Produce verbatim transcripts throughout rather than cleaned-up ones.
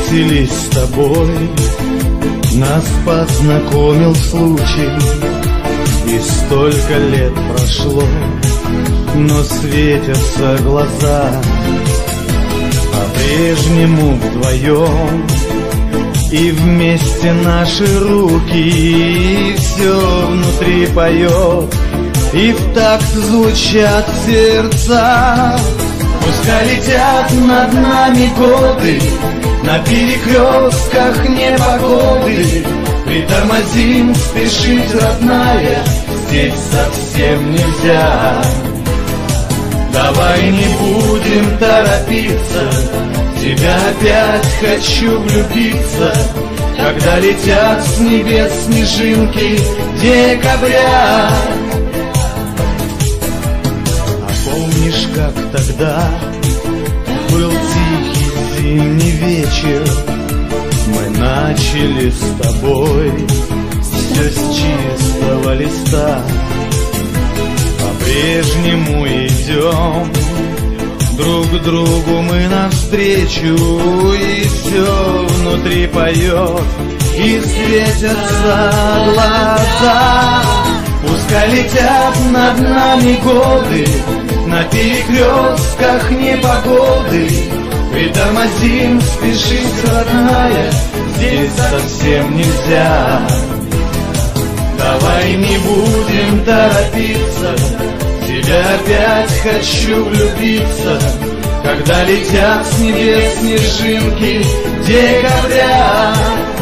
встретились с тобой, нас познакомил случай, и столько лет прошло, но светятся глаза, по-прежнему вдвоем, и вместе наши руки, и все внутри поет, и в такт звучат сердца. Пускай летят над нами годы, на перекрестках непогоды, притормозим, спешить, родная, здесь совсем нельзя. Давай не будем торопиться, в тебя опять хочу влюбиться, когда летят с небес снежинки декабря. А помнишь, как тогда был тихий зимний вечер, мы начали с тобой все с чистого листа. По-прежнему идем друг к другу мы навстречу, и все внутри поет, и светятся глаза. Пускай летят над нами годы, на перекрестках непогоды, притормозим, спешить, родная, здесь совсем нельзя. Давай не будем торопиться, в тебя опять хочу влюбиться, когда летят с небес снежинки декабря.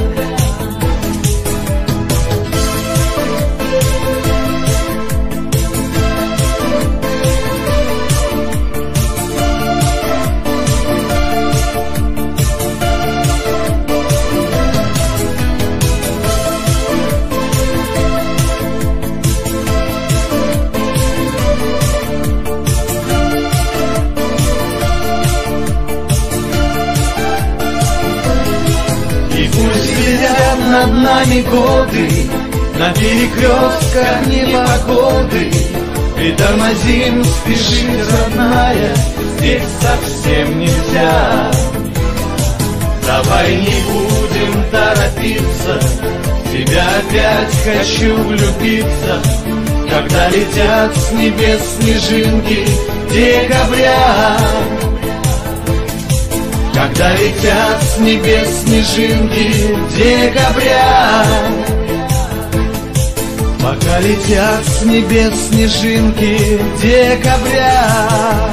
Над нами годы, на перекрестках непогоды, притормозим, спешить, родная, здесь совсем нельзя. Давай не будем торопиться, в тебя опять хочу влюбиться, когда летят с небес снежинки декабря. Когда летят с небес снежинки декабря. Пока летят с небес снежинки декабря.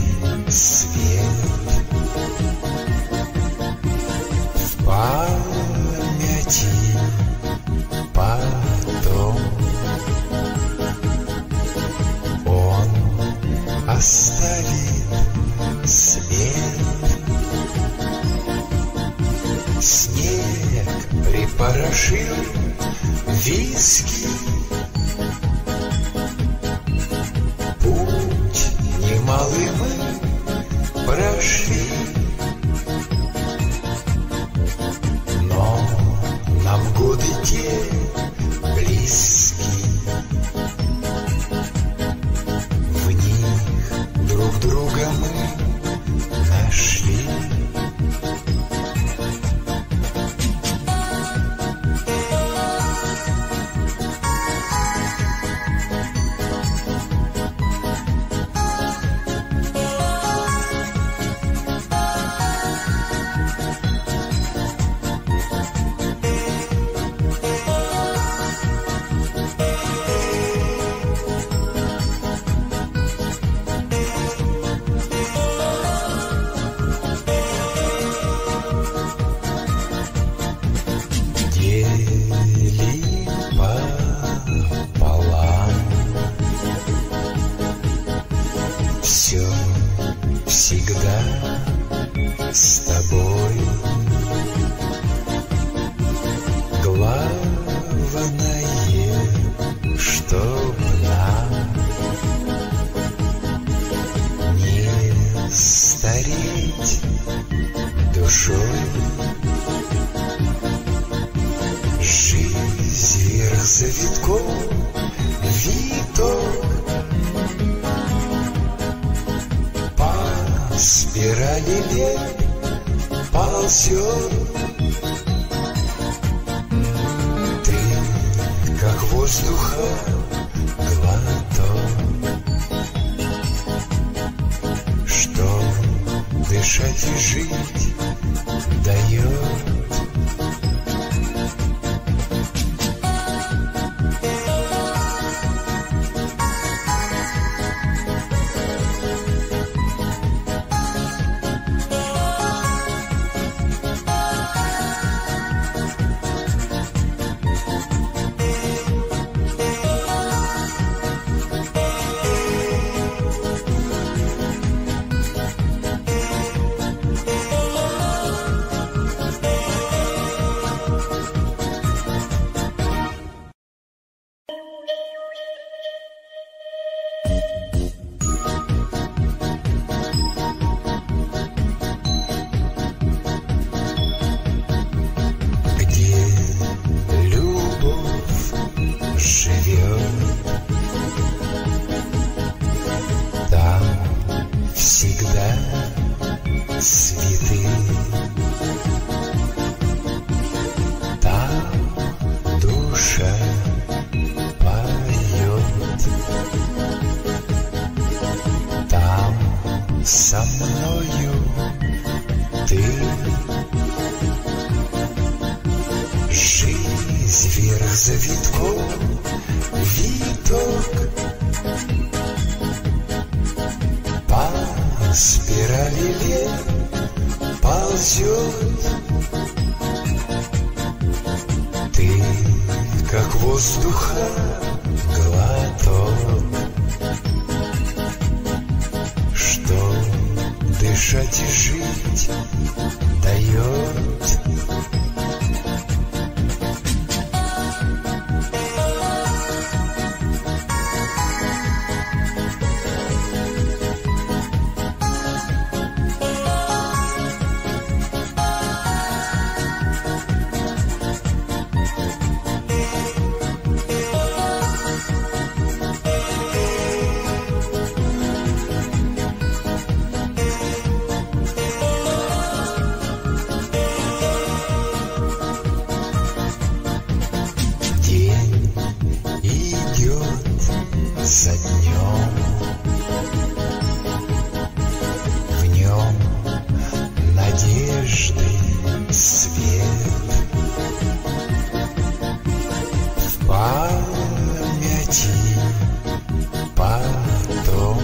Свет в Снег припорошил виски, путь немалый мы прошли, но нам годы те близки. В них друг друга мы нашли. Все всегда с тобой. Главное, чтоб нам не стареть душой. Жизнь вверх завитком, виток по спирали лет ползет. Ты, как воздуха глоток, что дышать и жить дает. Цветы, там душа поет, там со мною ты. Жизнь вверх завитком, виток по спирали лет ползет. Ты, как воздуха глоток, что дышать и жить дает. За днем, в нем надежды свет, в памяти потом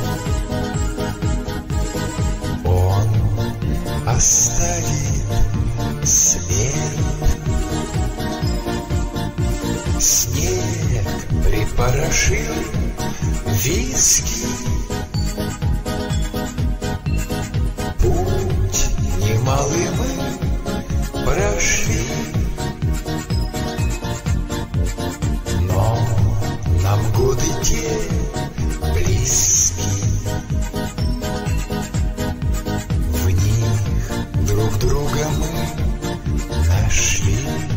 он оставит след. Снег припорошил виски, путь немалый мы прошли, но нам годы те близки. В них друг друга мы нашли.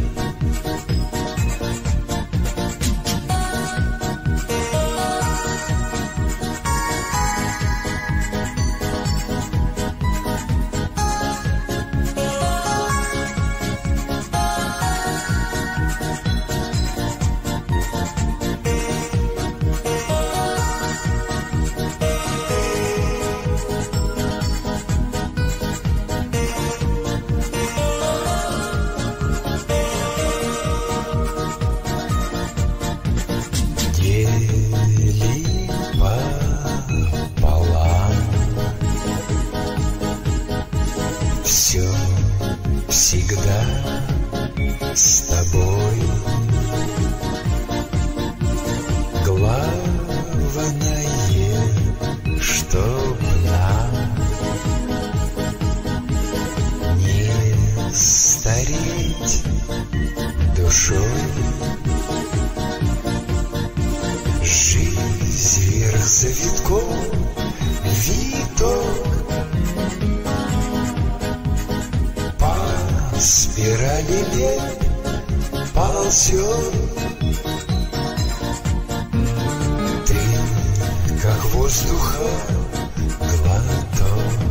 Все всегда с тобой. Главное, чтоб нам не стареть душой. Жизнь вверх завитком, виток спирали лет ползет. Ты, как воздуха глоток,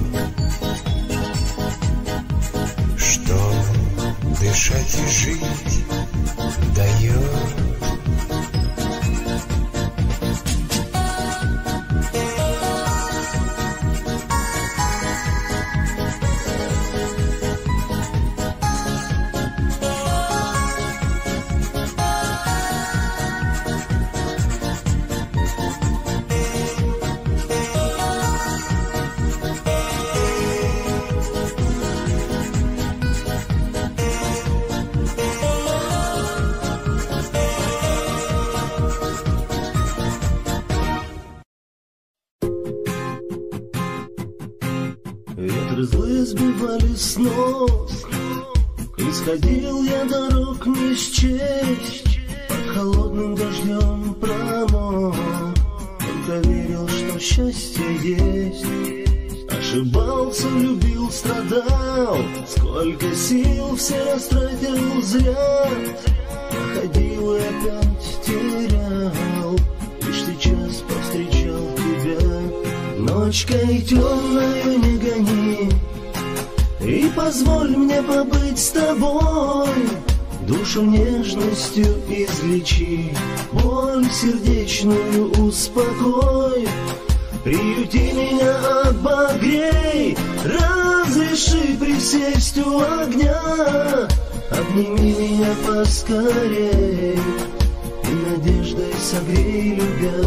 что дышать и жить дает. Ветры злые сбивали с ног, исходил я дорог не счесть, под холодным дождем промок, только верил, что счастье есть. Ошибался, любил, страдал, сколько сил все растратил зря, ходил и опять терял, лишь сейчас повстречал тебя. Ночкой темною не гони и позволь мне побыть с тобой. Душу нежностью излечи, боль сердечную успокой. Приюти меня, обогрей, разреши присесть у огня. Обними меня поскорей и надеждой согрей, любя.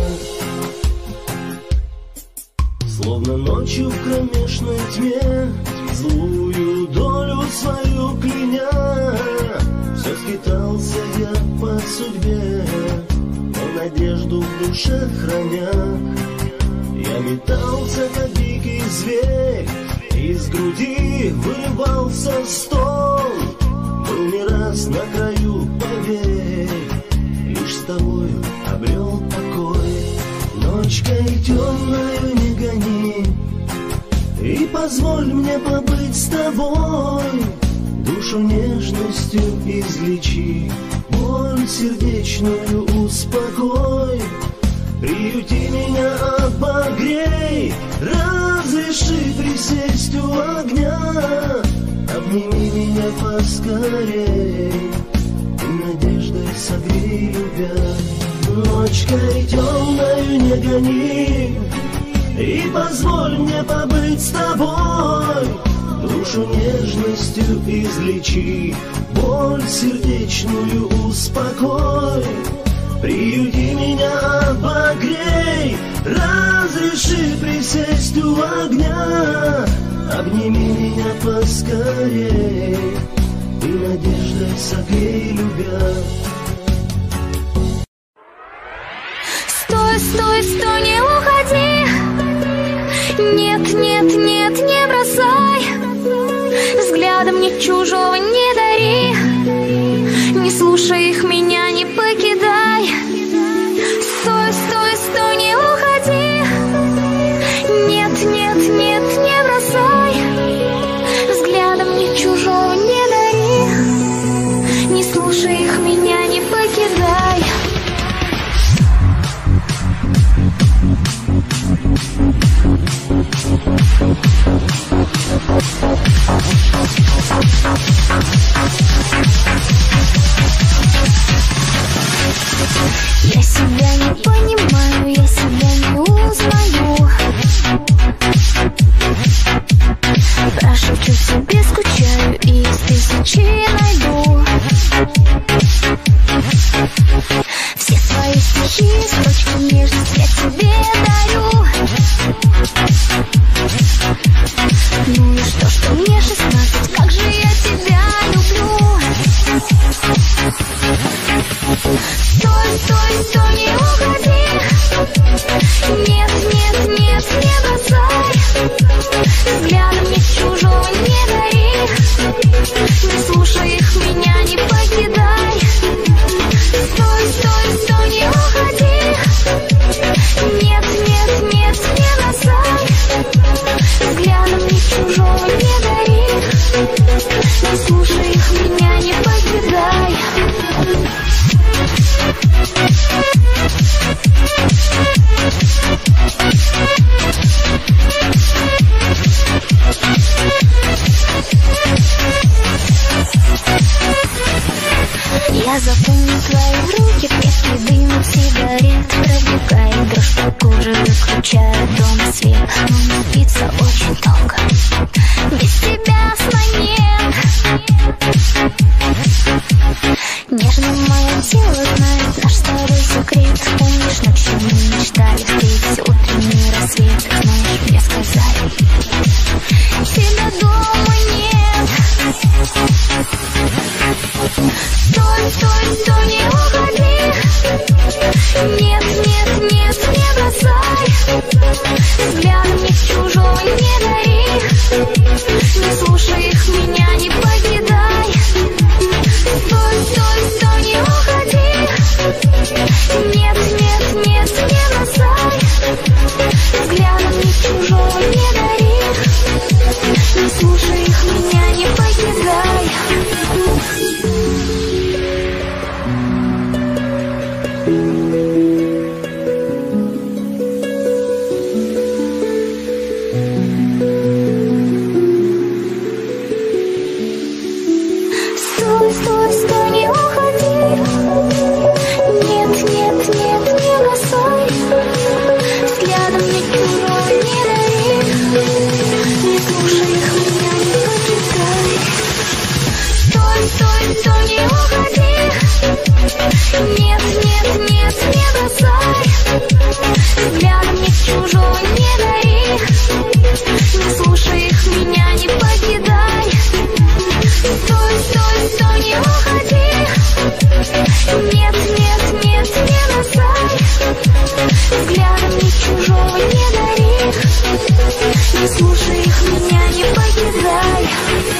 Словно ночью в кромешной тьме, злую долю свою кляня, все скитался я по судьбе, но надежду в душе храня. Я метался, как дикий зверь, из груди вырывался стон. Был не раз на краю, поверь, лишь с тобою обрел покой. Ночкой темною не гони и позволь мне побыть с тобой. Душу нежностью излечи, боль сердечную успокой. Приюти меня, обогрей, разреши присесть у огня. Обними меня поскорей и надеждой согрей, любя. Ночкой темною не гони и позволь мне побыть с тобой. Душу нежностью излечи, боль сердечную успокой. Приюти меня, обогрей, разреши присесть у огня. Обними меня поскорей и надеждой согрей, любя. Стой, стой, стой, не уходи. Нет, нет, нет, не бросай. Взглядом мне чужого не дари. слушай их, меня не покидай. Я запомню твои руки, песни дым от сигарет, пробегает дрожь по коже, выключает дома свет. Но мне спится очень долго, без тебя сна нет. Нежно мое тело знает наш старый секрет. Помнишь, ночью мы мечтали встретить утренний рассвет. Знаешь, мне сказали, тебя дома нет. Стой, стой, стой, не уходи. Нет, нет, нет, не бросай. Взглядом ни чужого не дари. Не слушай их, меня не покидай. Стой, стой, стой, не уходи. Нет, нет, нет, не бросай. Взглядом ни чужого не дари. Не слушай их, меня не покидай. Стой, стой, стой, не уходи. Нет, нет, нет, не бросай. Взглядом ни чужого не дари. Не слушай их, меня не покидай. Стой, стой, стой, не уходи. Нет, нет, нет, не бросай. Взглядом ни чужого не дари. Не слушай их, меня не покидай. Стой, стой, стой, не уходи. Нет, нет, нет, не бросай. Взглядом ни чужого не дари. Не слушай их, меня не покидай.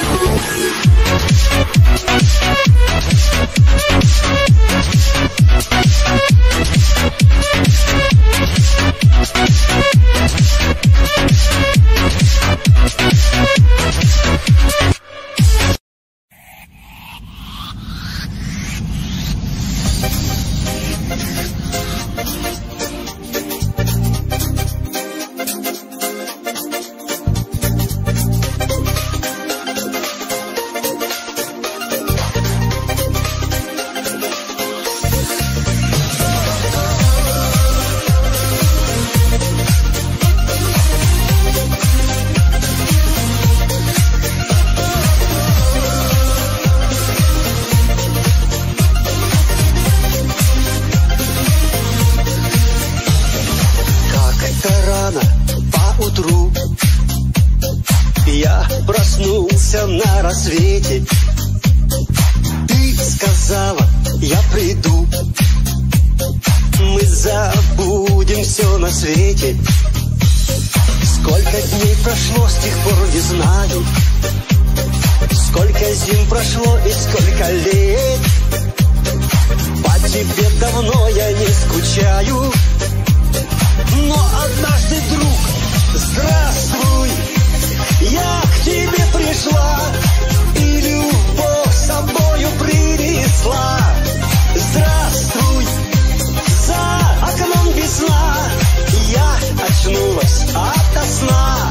Я проснулся на рассвете. Ты сказала, я приду. Мы забудем все на свете. Сколько дней прошло, с тех пор не знаю. Сколько зим прошло и сколько лет. По тебе давно я не скучаю. Но однажды, друг, здравствуй, я к тебе пришла и любовь с собою принесла. Здравствуй, за окном весна, я очнулась ото сна.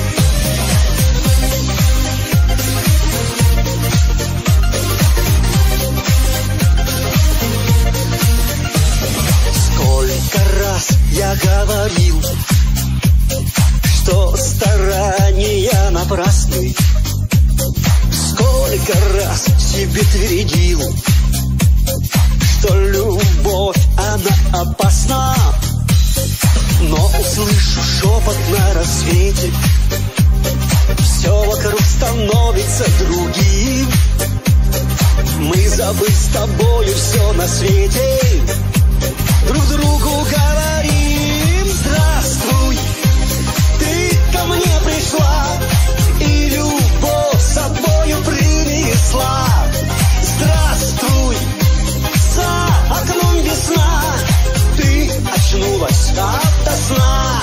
Сколько раз я говорил, что старания напрасны. Сколько раз себе твердил, что любовь, она опасна. Но услышу шепот на рассвете, все вокруг становится другим. Мы забыть с тобою все на свете, друг другу говорим: здравствуй, ты ко мне пришла и любовь с собою принесла. Здравствуй, за окном весна, ты очнулась ото сна.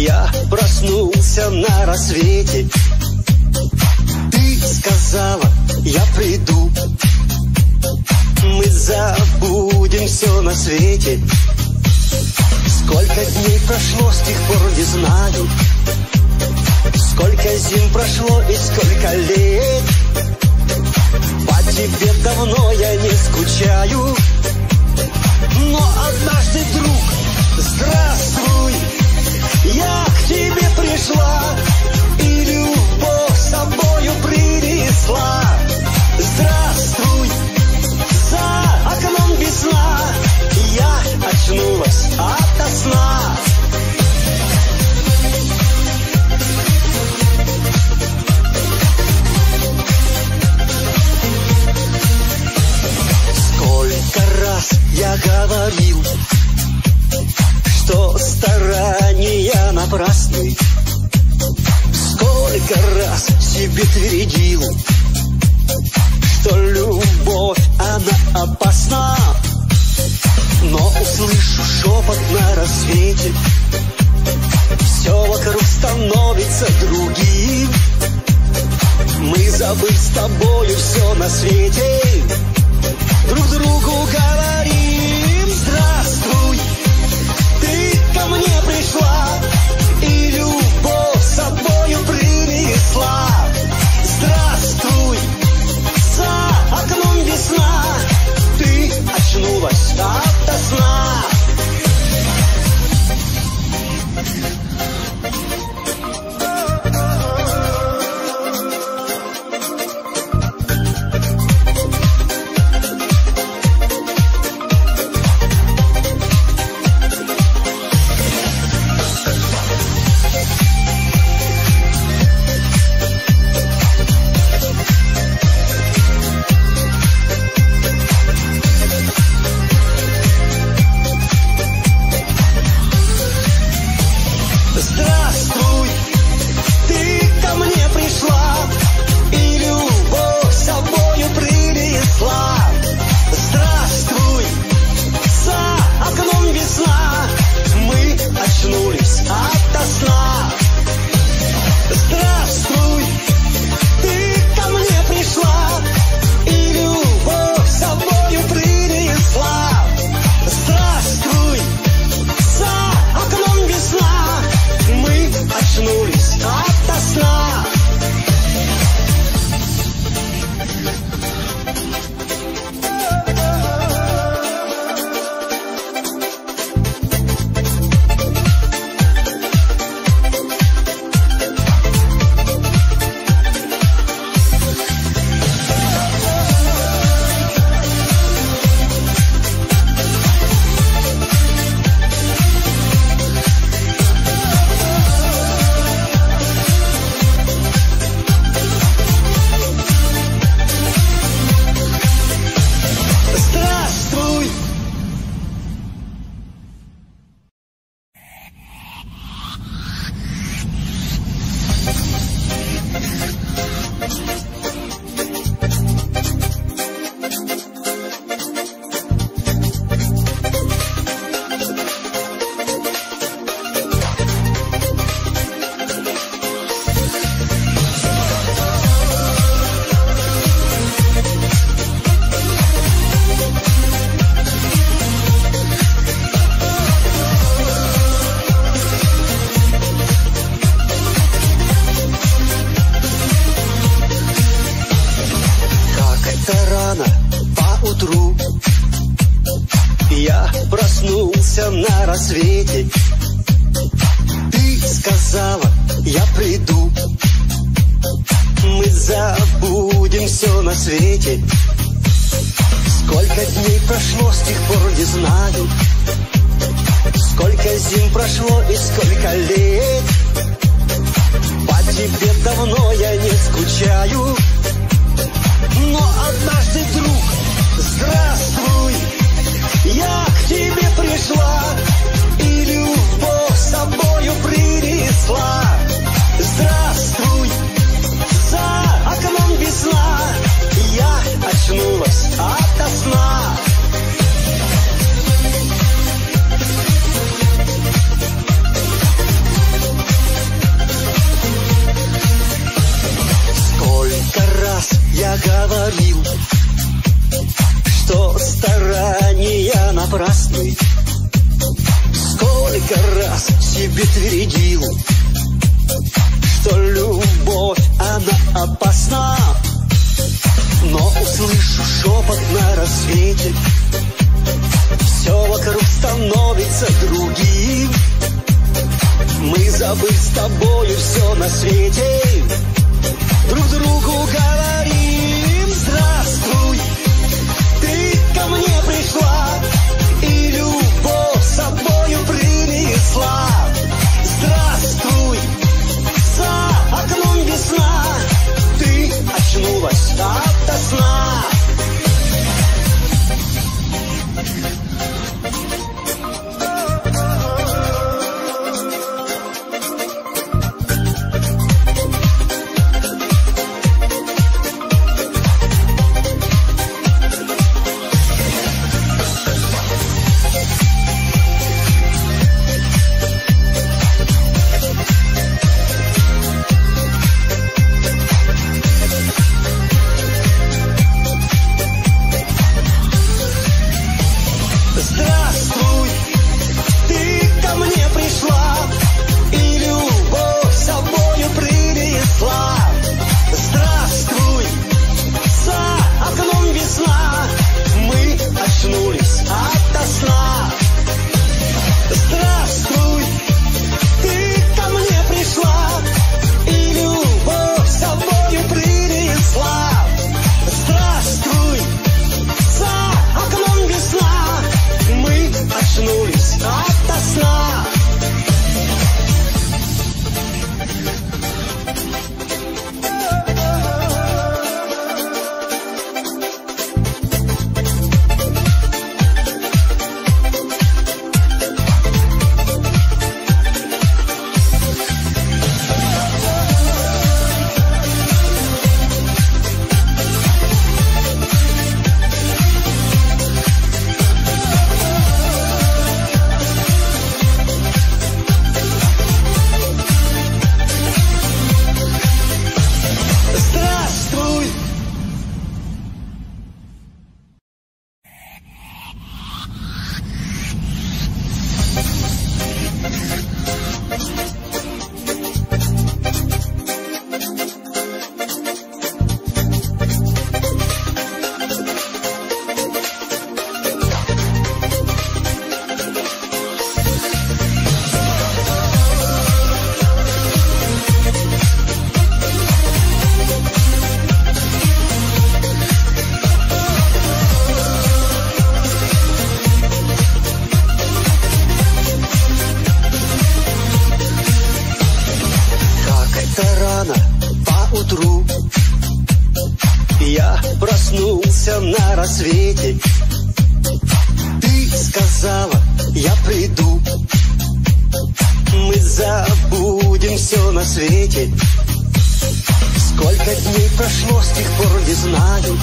Я проснулся на рассвете. Ты сказала, я приду. Мы забудем все на свете. Сколько дней прошло, с тех пор не знаю. Сколько зим прошло и сколько лет. По тебе давно я не скучаю. Но однажды, друг, здравствуй, я к тебе пришла и любовь с собою принесла. Здравствуй, за окном весна, я очнулась ото сна. Сколько раз я говорил, что старания напрасны. Сколько раз себе твердил, что любовь, она опасна. Но услышу шепот на рассвете, все вокруг становится другим. Мы забыли с тобою все на свете, друг другу говорим: здравствуй, ты ко мне пришла и любовь с собою принесла. Здравствуй, за окном весна, ты очнулась ото сна. Здравствуй, ты ко мне пришла и любовь с собою принесла. Здравствуй, за окном весна, мы очнулись ото сна. Здравствуй, ты ко мне пришла и любовь с собою принесла. Здравствуй, за окном весна, мы очнулись ото сна. Здравствуй. Рано поутру я проснулся на рассвете. Ты сказала, я приду. Мы забудем все на свете. Сколько дней прошло, с тех пор не знаю. Сколько зим прошло и сколько лет. По тебе давно я не скучаю. Но однажды, друг, здравствуй, я к тебе пришла и любовь с собою принесла. Здравствуй, за окном весна, я очнулась ото сна. напрасный. Сколько раз себе твердил, что любовь, она опасна. Но услышу шепот на рассвете, все вокруг становится другим. Мы забыли с тобою все на свете, друг другу говорим: здравствуй, ты ко мне пришла и любовь с собою принесла. Здравствуй, за окном весна, ты очнулась ото сна. Я проснулся на рассвете, ты сказала, я приду. Мы забудем все на свете. Сколько дней прошло, с тех пор не знаю.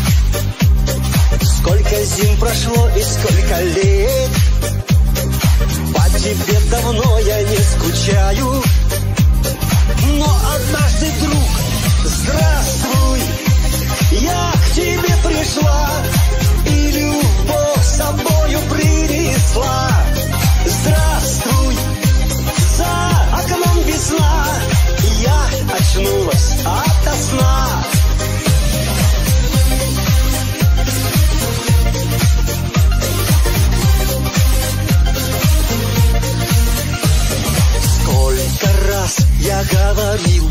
Сколько зим прошло и сколько лет. По тебе давно я не скучаю. Но однажды, друг, здравствуй, я к тебе пришла и любовь с собою принесла. Здравствуй, за окном весна, я очнулась ото сна. Сколько раз я говорил,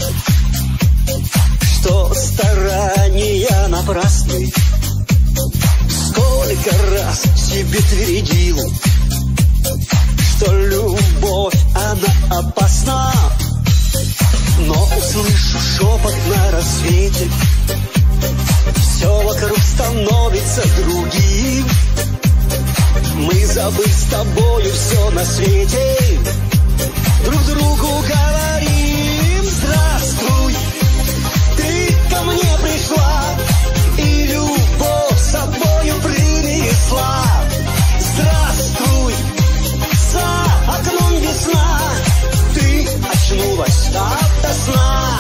что старания напрасны. Сколько раз себе твердил, что любовь, она опасна. Но услышу шепот на рассвете, все вокруг становится другим. Мы забыли с тобою все на свете, друг другу говорим: здравствуй, ты ко мне пришла и любовь с собою принесла. Здравствуй, за окном весна, ты очнулась ото сна.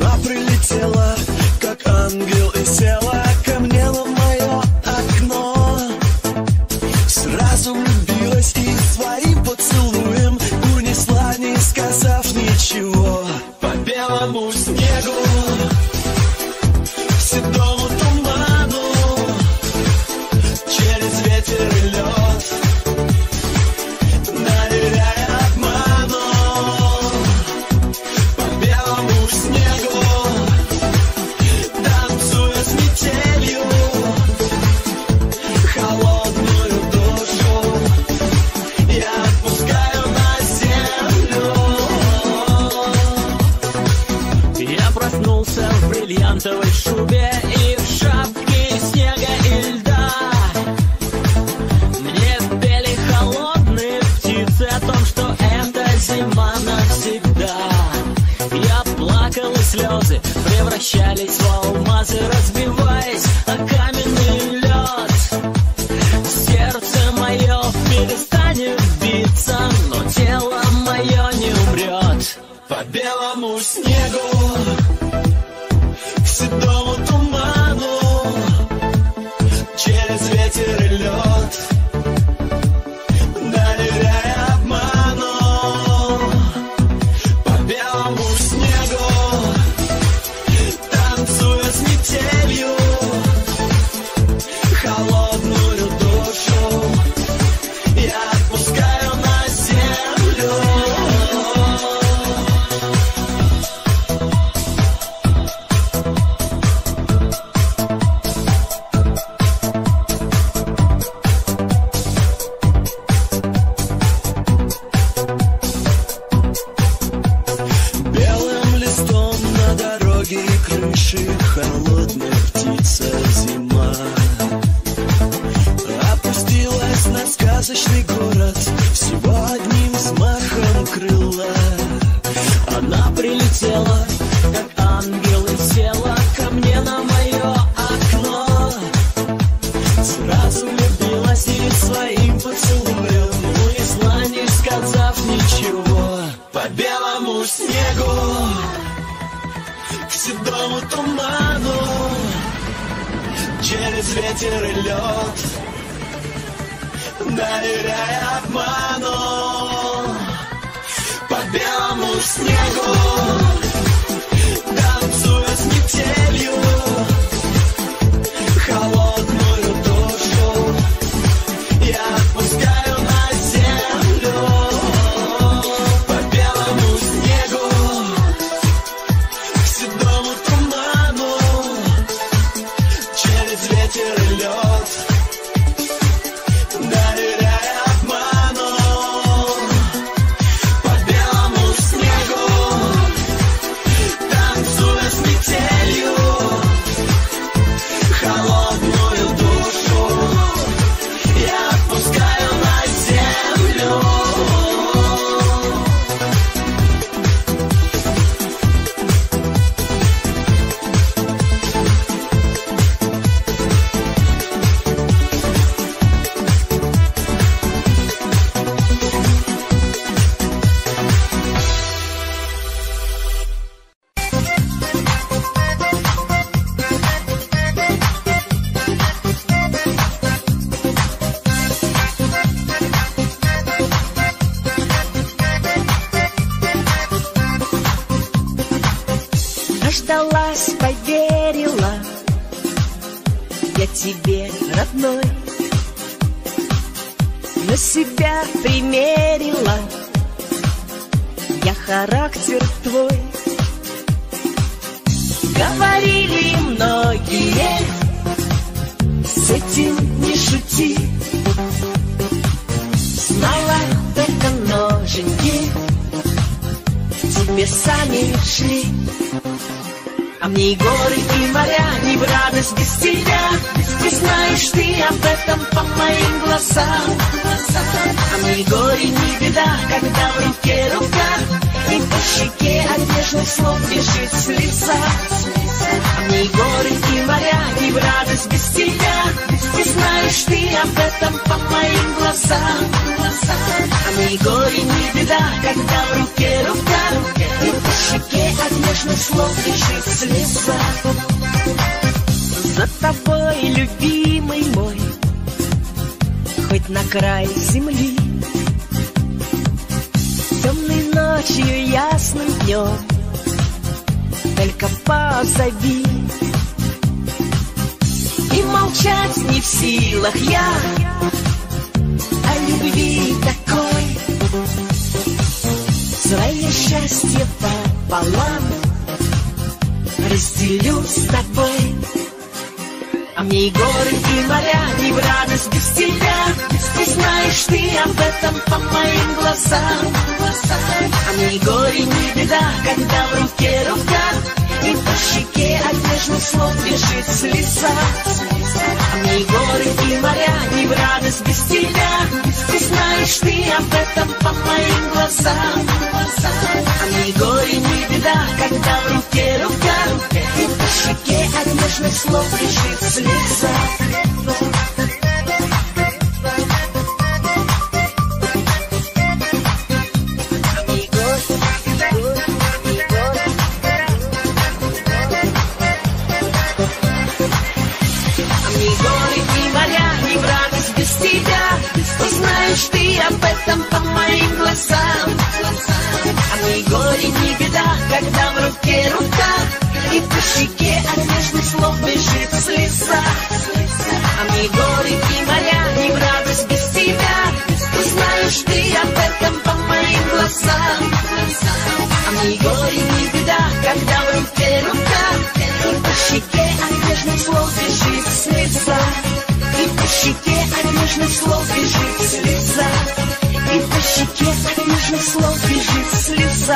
Она прилетела, как ангел, и села ко мне на мое окно. Сразу влюбилась и своим поцелуем унесла, не сказав ничего. По белому снегу, седому туману, через ветер и лед, доверяя обману. По белому снегу, танцуя с метелью, холодную душу я отпускаю на землю. Я проснулся в бриллиантовой шубе и в шапке из снега и льда. Мне пели холодные птицы о том, что это зима навсегда. Я плакал, и слезы превращались в алмазы, разбиваясь о каменный лед. Сердце мое перестанет биться, но тело мое не умрет. По белому снегу, к седому туману, через ветер и лед, доверяя обману. По белому снегу, танцуя с метелью, холодную душу я отпускаю на землю. Белым листом на дороге и крыши холодная птица зима опустилась на сказочный город всего одним взмахом крыла. Она прилетела, как ангел, и села ко мне на мое окно. Сразу влюбилась и своим поцелуем унесла, не сказав ничего. По белому снегу, к седому туману, через ветер и лед, доверяя обману. По белому снегу, танцуя с метелью, холодную душу я отпускаю на землю. По белому снегу, к седому туману, через ветер и лед, доверяя обману. По белому снегу, танцуя с метелью, холодную душу я отпускаю на землю. Дождалась, поверила я тебе, родной, на себя примерила я характер твой. Говорили многие, с этим не шути, знала только ноженьки в тебе сами шли. А мне и горы, и моря не в радость без тебя. Ты знаешь ты об этом по моим глазам. А мне и горе, не беда, когда в руке рука, и по щеке от нежных слов бежит слеза. А мне и горы, и моря не в радость без тебя. Ты знаешь ты об этом по моим глазам. А мне и горе, не беда, когда в руке рука, и по щеке от нежных слов бежит слеза. За тобой, любимый мой, хоть на край земли, темной ночью, ясным днем, только позови. И молчать не в силах я о любви такой. Свое счастье пополам разделю с тобой. А мне и горы, и моря не в радость без тебя. Ты знаешь ты об этом по моим глазам. А мне и горе, не беда, когда в руке рука, и по щеке от нежных слов бежит слеза. А мне и горы, и моря не в радость без тебя. Ты знаешь ты об этом по моим глазам. А мне и горе, не беда, когда в руке рука, и по щеке от нежных слов бежит слеза. Знаешь ты об этом по моим глазам. А мне и горе, не беда, когда в руке рука, и по щеке от нежных слов бежит слеза. А мне и горе, и моря не в радость без тебя. Знаешь ты об этом по моим глазам. А мне и горе, не беда, когда в руке рука, и по щеке от нежных слов бежит слеза. И по щеке от нежных слов бежит слеза. И по щеке от нежных слов бежит слеза.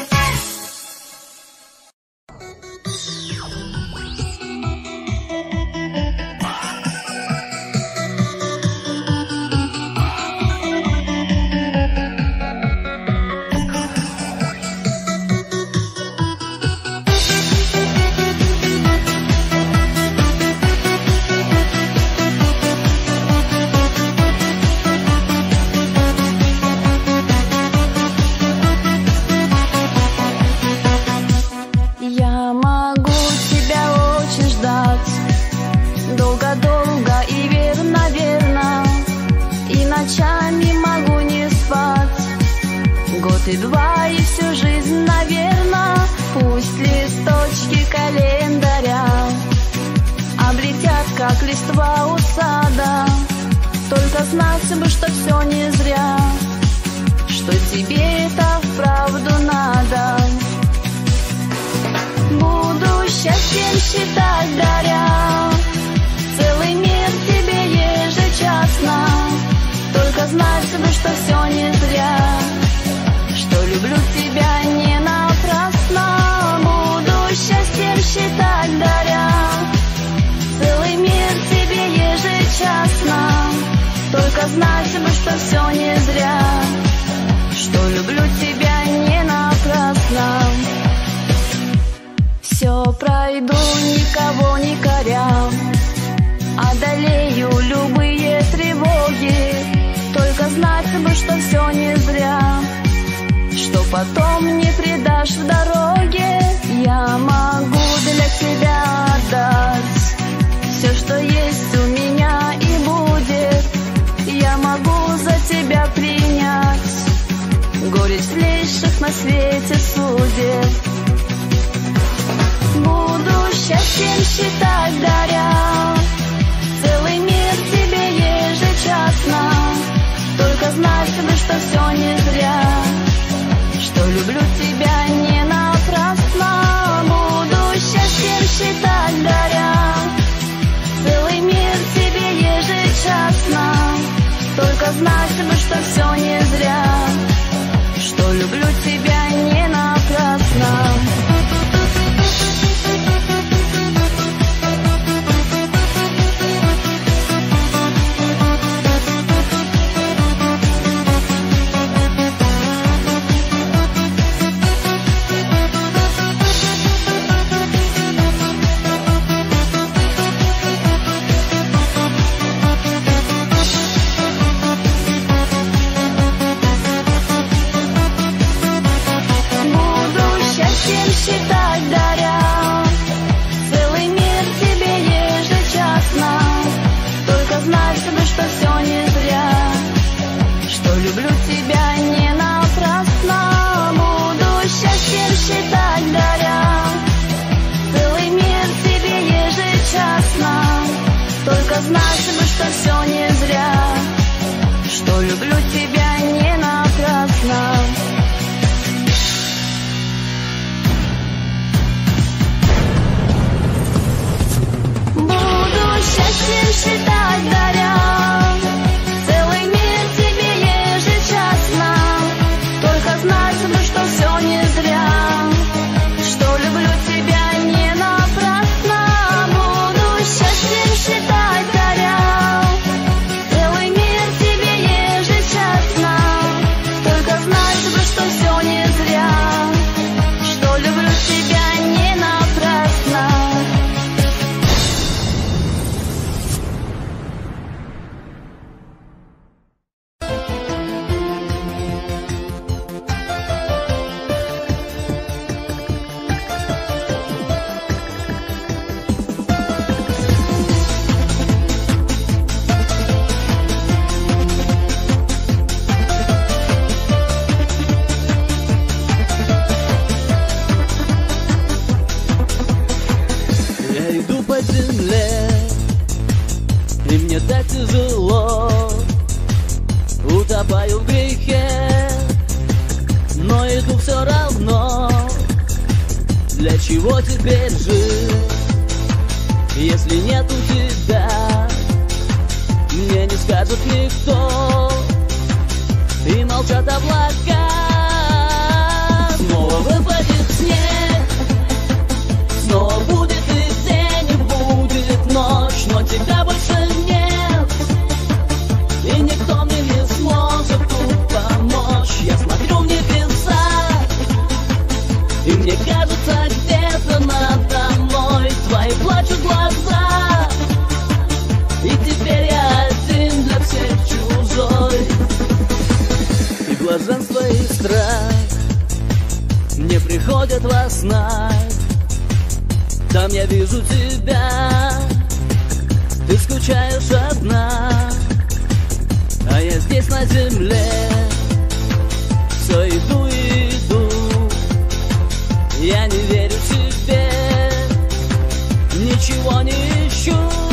И два, и всю жизнь, наверно, пусть листочки календаря облетят, как листва у сада. Только знать бы, что все не зря, что тебе это вправду надо. Буду счастьем считать, даря целый мир тебе ежечасно. Только знать бы, что все не зря, что люблю тебя не напрасно. Буду счастьем считать, даря целый мир тебе ежечасно. Только знать бы, что все не зря, что люблю тебя не напрасно. Все пройду, никого не коря, одолею любые тревоги. Только знать бы, что все не зря, что потом не предашь в дороге. Я могу для тебя отдать все, что есть у меня и будет. Я могу за тебя принять горечь злейших на свете судеб. Буду счастьем считать, даря целый мир тебе ежечасно. Только знать бы, что все не зря, что люблю тебя не напрасно. Буду счастьем считать, даря целый мир тебе ежечасно. Только знать бы, что все не зря, что люблю тебя не напрасно. Только знать бы, что все не зря, что люблю тебя не напрасно. Буду счастьем считать даря, целый мир тебе ежечасно. Только знать бы, что все не зря, что люблю тебя не напрасно. Буду счастьем считать даря, целый мир тебе ежечасно. Только знать бы, что все не зря, что люблю тебя не напрасно. Я иду по земле, и мне так тяжело, утопаю в грехе, но иду все равно. Для чего теперь жить, если нету тебя? Мне не скажет никто, и молчат облака. Снова выпадет снег, снова будет и день, и будет ночь, но тебя больше нет, и никто мне не сможет тут помочь. Я смотрю в небеса, и мне кажется, где-то надо мной твои плачут глаза, и теперь я один для всех чужой. И блаженство и страх мне приходят во снах. Там я вижу тебя, ты скучаешь одна, а я здесь на земле все иду и иду. Я не верю тебе, ничего не ищу.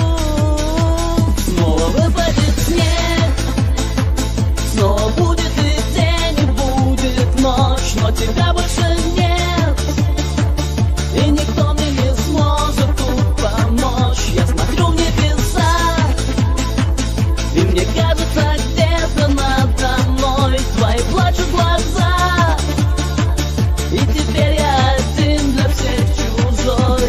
Снова выпадет снег, снова будет и день, и будет ночь, но тебя больше нет, и никто мне не сможет тут помочь. Я смотрю в небеса, и мне кажется, где-то надо мной твои плачут глаза, и теперь я один для всех чужой.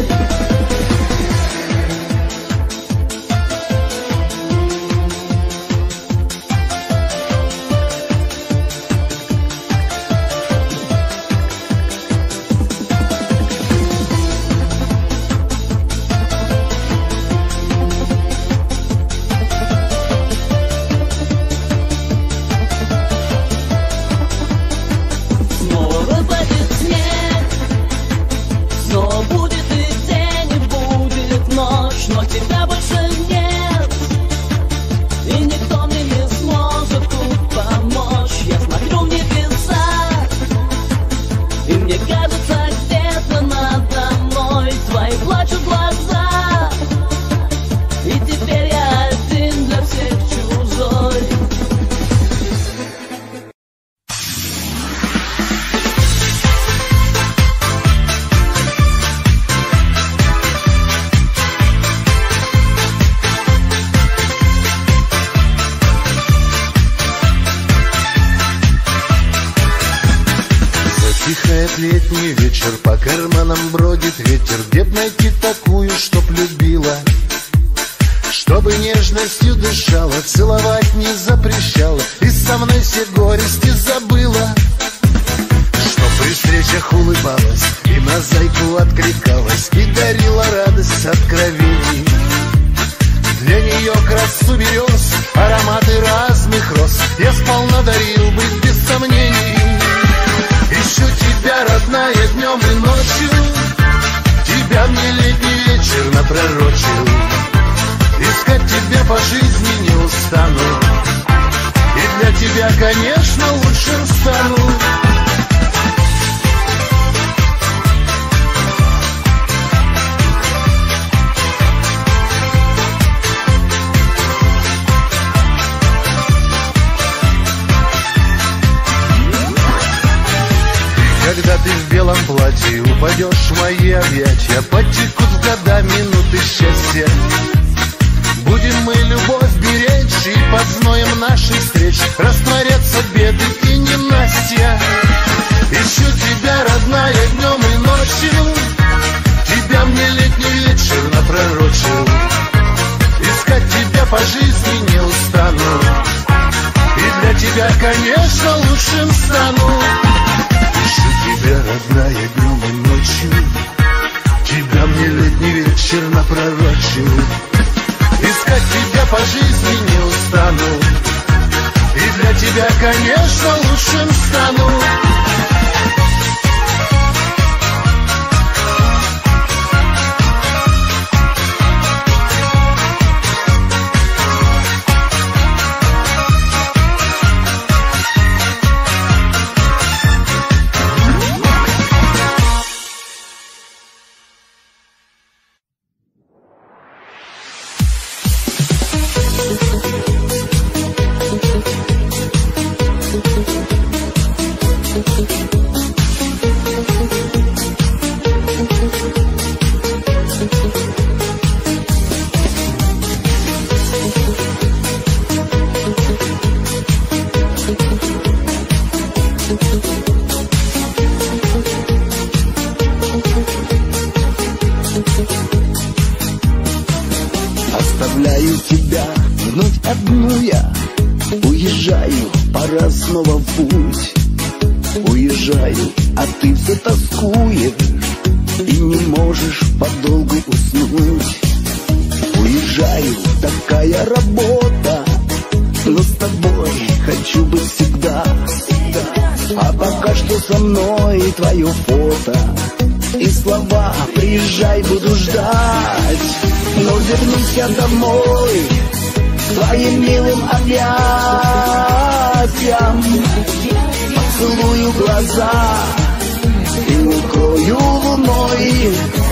Снова выпадет снег, снова будет и день, и будет ночь, но тебя больше нет, и никто мне не сможет тут помочь. Я смотрю в небеса, и мне кажется, где-то надо мной твои плачут глаза, и теперь я один для всех чужой. Затихает летний вечер, по карманам бродит ветер. Где б найти такую, чтоб любила, чтобы нежностью дышала, целовать не запрещала, и со мной все горести забыла, чтоб при встречах улыбалась и на зайку откликалась, и дарила радость откровений. Для нее красу берез, ароматы разных роз я сполна дарил бы без сомнений. Ищу тебя, родная, днем и ночью, тебя мне летний вечер напророчил. Искать тебя по жизни не устану, и для тебя, конечно, лучшим стану. упадешь в мои объятия, потекут в года минуты счастья. Будем мы любовь беречь, и под зноем наших встреч растворятся беды и ненастья. Ищу тебя, родная, днем и ночью, тебя мне летний вечер напророчил. Искать тебя по жизни не устану, и для тебя, конечно, лучшим стану. Ищу тебя, родная, днем и ночью, тебя мне летний вечер напророчил. Искать тебя по жизни не устану, и для тебя, конечно, лучшим стану. Оставляю тебя вновь одну я, уезжаю, пора снова в путь. Уезжаю, а ты все тоскуешь и не можешь подолгу уснуть. Уезжаю, такая работа, но с тобой хочу быть всегда. А пока что со мной твое фото и слова «приезжай, буду ждать». Но вернусь я домой к твоим милым объятиям, поцелую глаза и укрою луной.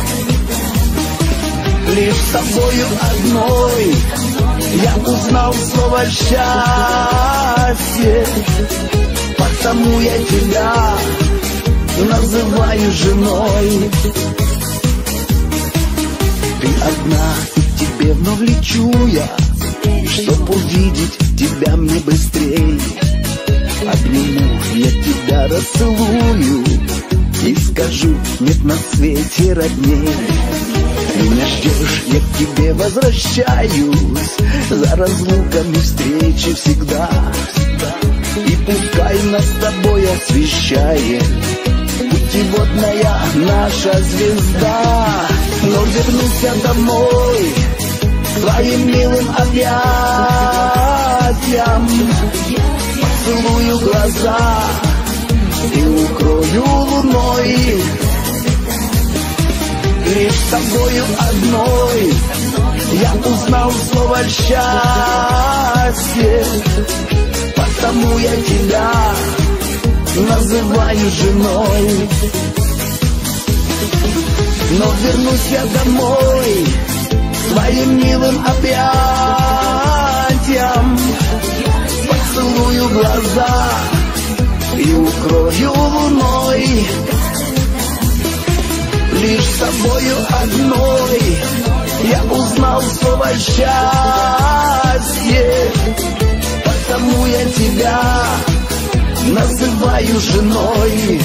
Лишь с тобою одной я узнал слово счастье, потому я тебя называю женой. Ты одна, и к тебе вновь лечу я, чтоб увидеть тебя мне быстрей. Обниму, я тебя расцелую и скажу, нет на свете родней. Меня ждешь, я к тебе возвращаюсь, за разлуками встречи всегда. И пускай нас с тобой освещает путеводная наша звезда. Но вернусь я домой к твоим милым объятиям, поцелую глаза и укрою луной. Лишь с тобою одной я узнал слово счастье, потому я тебя называю женой. Но вернусь я домой к твоим милым объятиям, поцелую глаза и укрою луной. Лишь с тобою одной я узнал слово счастье, потому я тебя называю женой.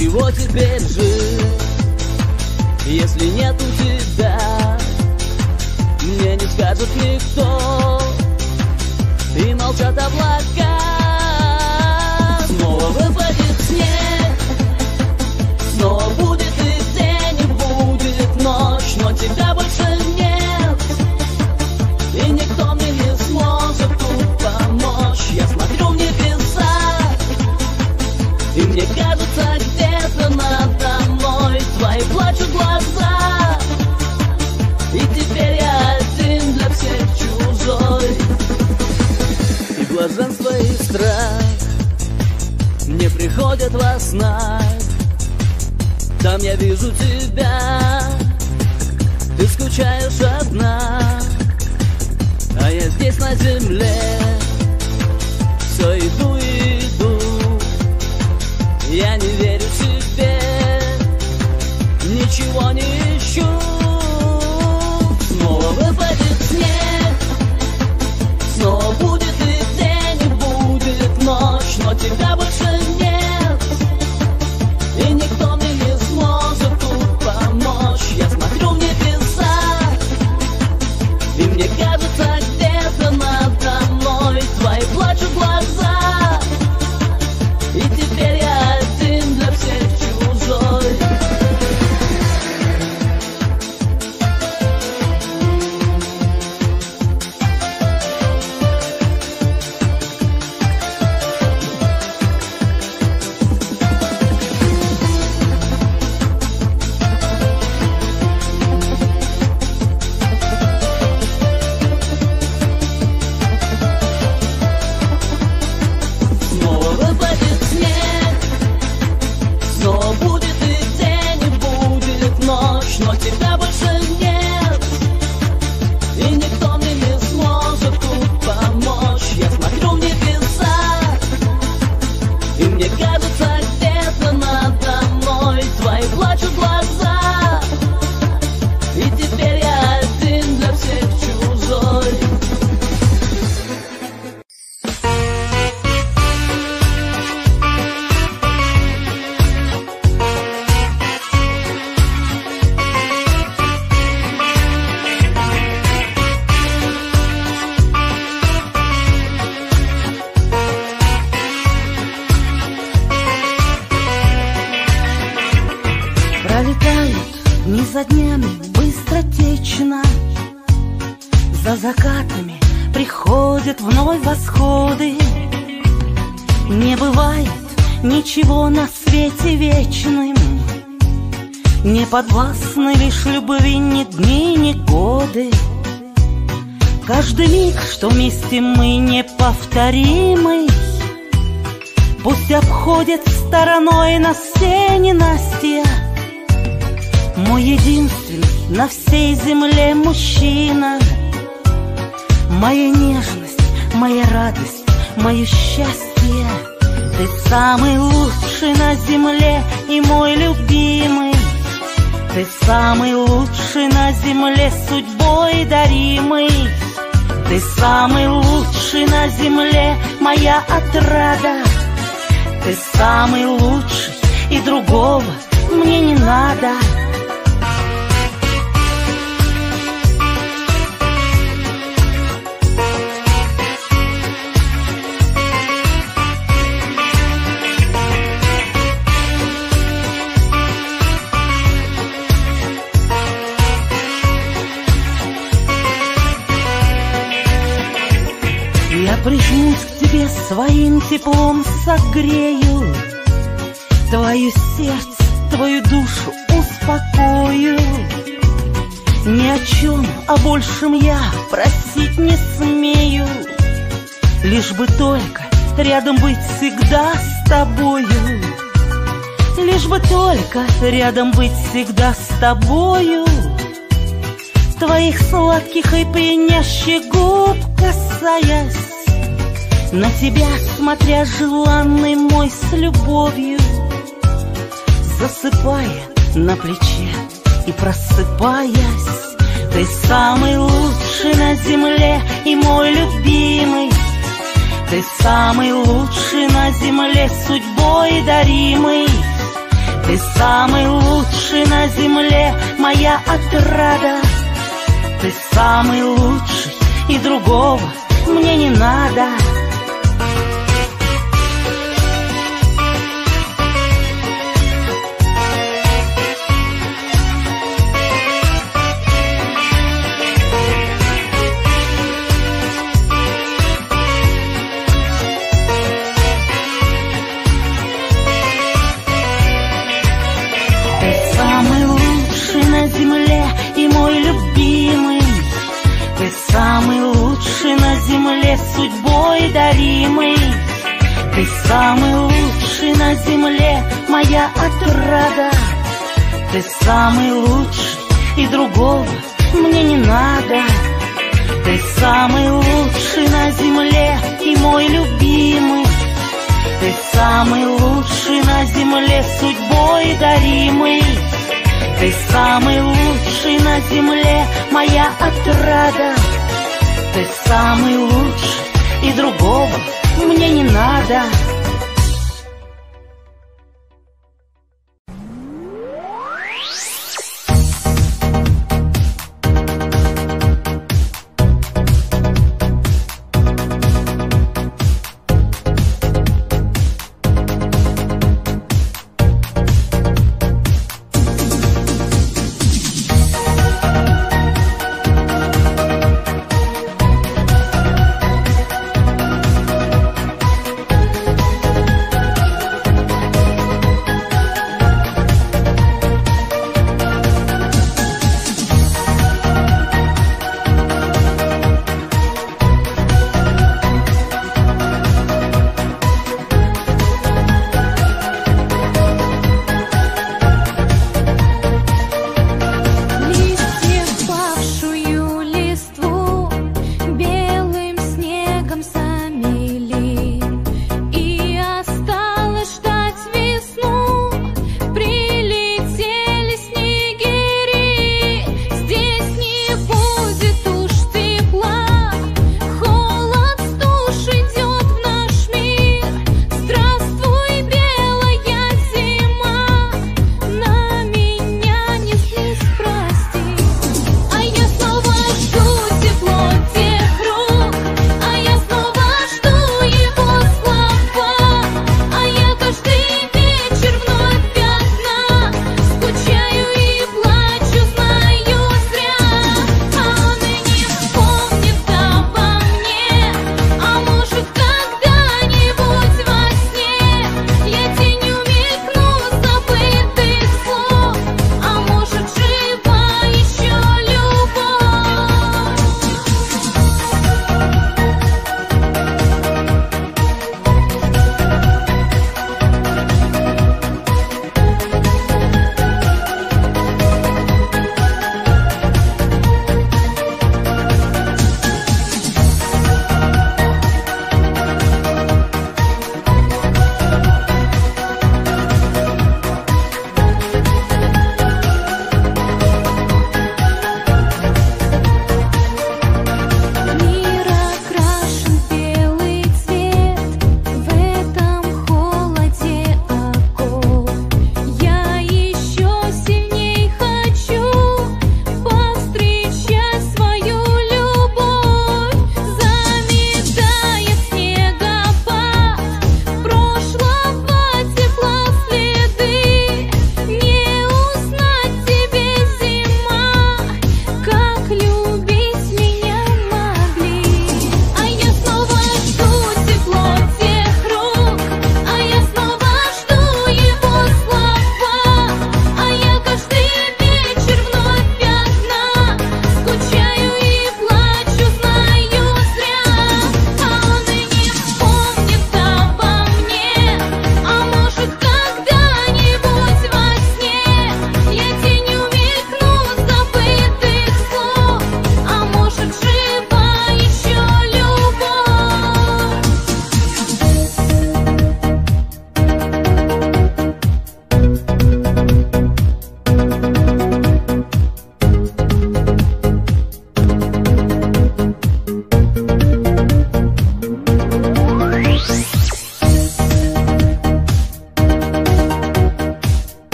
чего теперь жить, если нет у тебя? Мне не скажет никто, и молчат облака. Снова выпадет снег, снова будет и день, и будет ночь, но тебя больше нет, и никто мне не сможет тут помочь. Я смотрю в небеса, и мне кажется, где-то надо мной твои плачут глаза, и теперь я один для всех чужой. И блаженство, и страх мне приходят во снах. Там я вижу тебя, ты скучаешь одна, а я здесь на земле все иду и иду. Я не верю себе, ничего не ищу. Снова выпадет снег, снова будет и день, и будет ночь, но тебя больше нет, и никто мне не сможет тут помочь. Я смотрю в небеса, и мне кажется, где-то надо мной твои плачут глаза, и теперь я один для всех чужой. Но тебя больше нет, и никто мне не сможет тут помочь. Я смотрю в небеса, и мне кажется, где-то надо мной твои плачут глаза, и теперь я один для всех чужой. Дни за днями быстротечно, за закатами приходят вновь восходы. Не бывает ничего на свете вечным, не подвластны лишь любви ни дни, ни годы. Каждый миг, что вместе мы неповторимы, пусть обходит стороной нас все ненастья. Мой единственный на всей земле мужчина, моя нежность, моя радость, мое счастье. Ты самый лучший на земле и мой любимый. Ты самый лучший на земле, судьбой даримый. Ты самый лучший на земле, моя отрада. Ты самый лучший, и другого мне не надо. Я прижмусь к тебе, своим теплом согрею, твое сердце, твою душу успокою. Ни о чем, о большем я просить не смею, лишь бы только рядом быть всегда с тобою. Лишь бы только рядом быть всегда с тобою. Твоих сладких и пьянящих губ касаясь, на тебя смотря, желанный мой, с любовью, засыпая на плече и просыпаясь. Ты самый лучший на земле и мой любимый. Ты самый лучший на земле, судьбой даримый. Ты самый лучший на земле, моя отрада. Ты самый лучший, и другого мне не надо. Самый лучший на земле, судьбой даримый. Ты самый лучший на земле, моя отрада. Ты самый лучший, и другого мне не надо. Ты самый лучший на земле и мой любимый. Ты самый лучший на земле, судьбой даримый. Ты самый лучший на земле, моя отрада. Ты самый лучший, и другого мне не надо.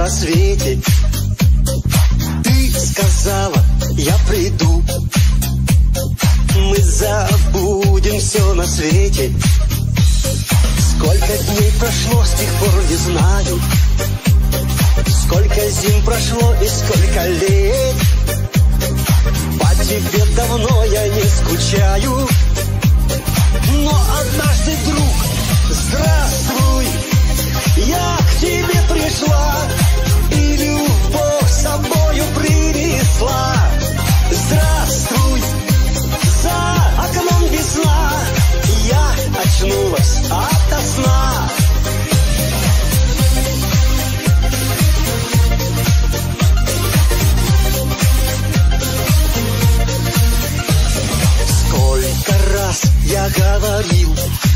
рассвете. Ты сказала, я приду, мы забудем все на свете. Сколько дней прошло, с тех пор не знаю, сколько зим прошло и сколько лет. По тебе давно я не скучаю, но однажды, друг, здравствуй, я к тебе пришла и любовь с собою принесла. Здравствуй, за окном весна, я очнулась ото сна. Сколько раз я говорил,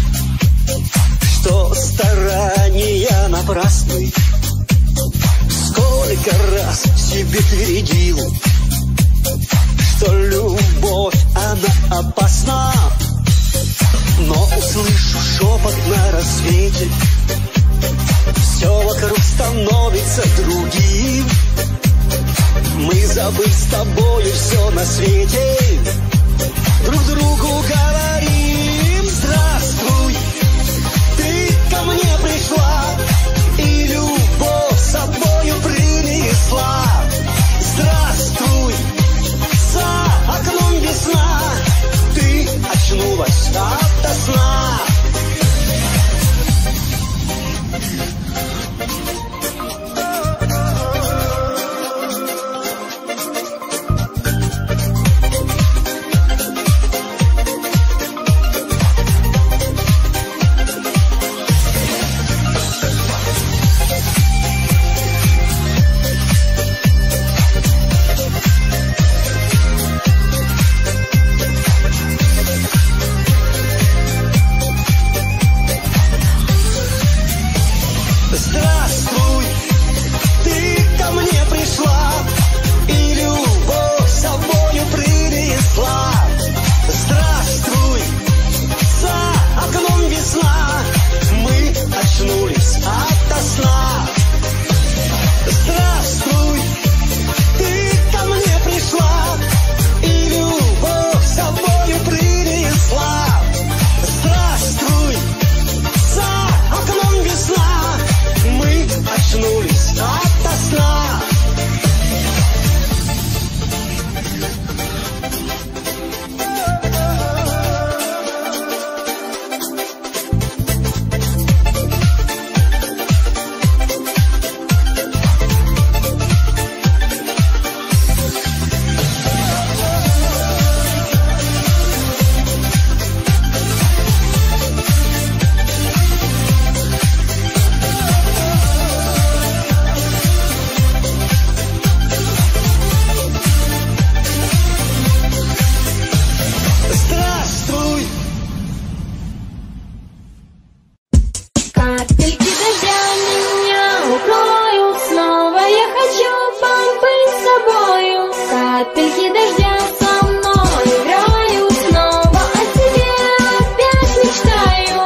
что старания напрасны. Сколько раз себе твердил, что любовь, она опасна. Но услышу шепот на рассвете, все вокруг становится другим. Мы забыли с тобой все на свете, друг другу говорим: здравствуй, ты ко мне пришла и любовь с собою принесла. Здравствуй, за окном весна, ты очнулась ото сна. Здравствуй, ты ко мне пришла и любовь с собою принесла. Здравствуй, за окном весна, мы очнулись ото сна. Здравствуй, ты ко мне пришла и любовь с собою принесла. Здравствуй, за окном весна, мы очнулись ото сна. Здравствуй. Капельки дождя меня укроют снова. Я хочу побыть с собою. Капельки дождя со мной играют снова. О тебе опять мечтаю.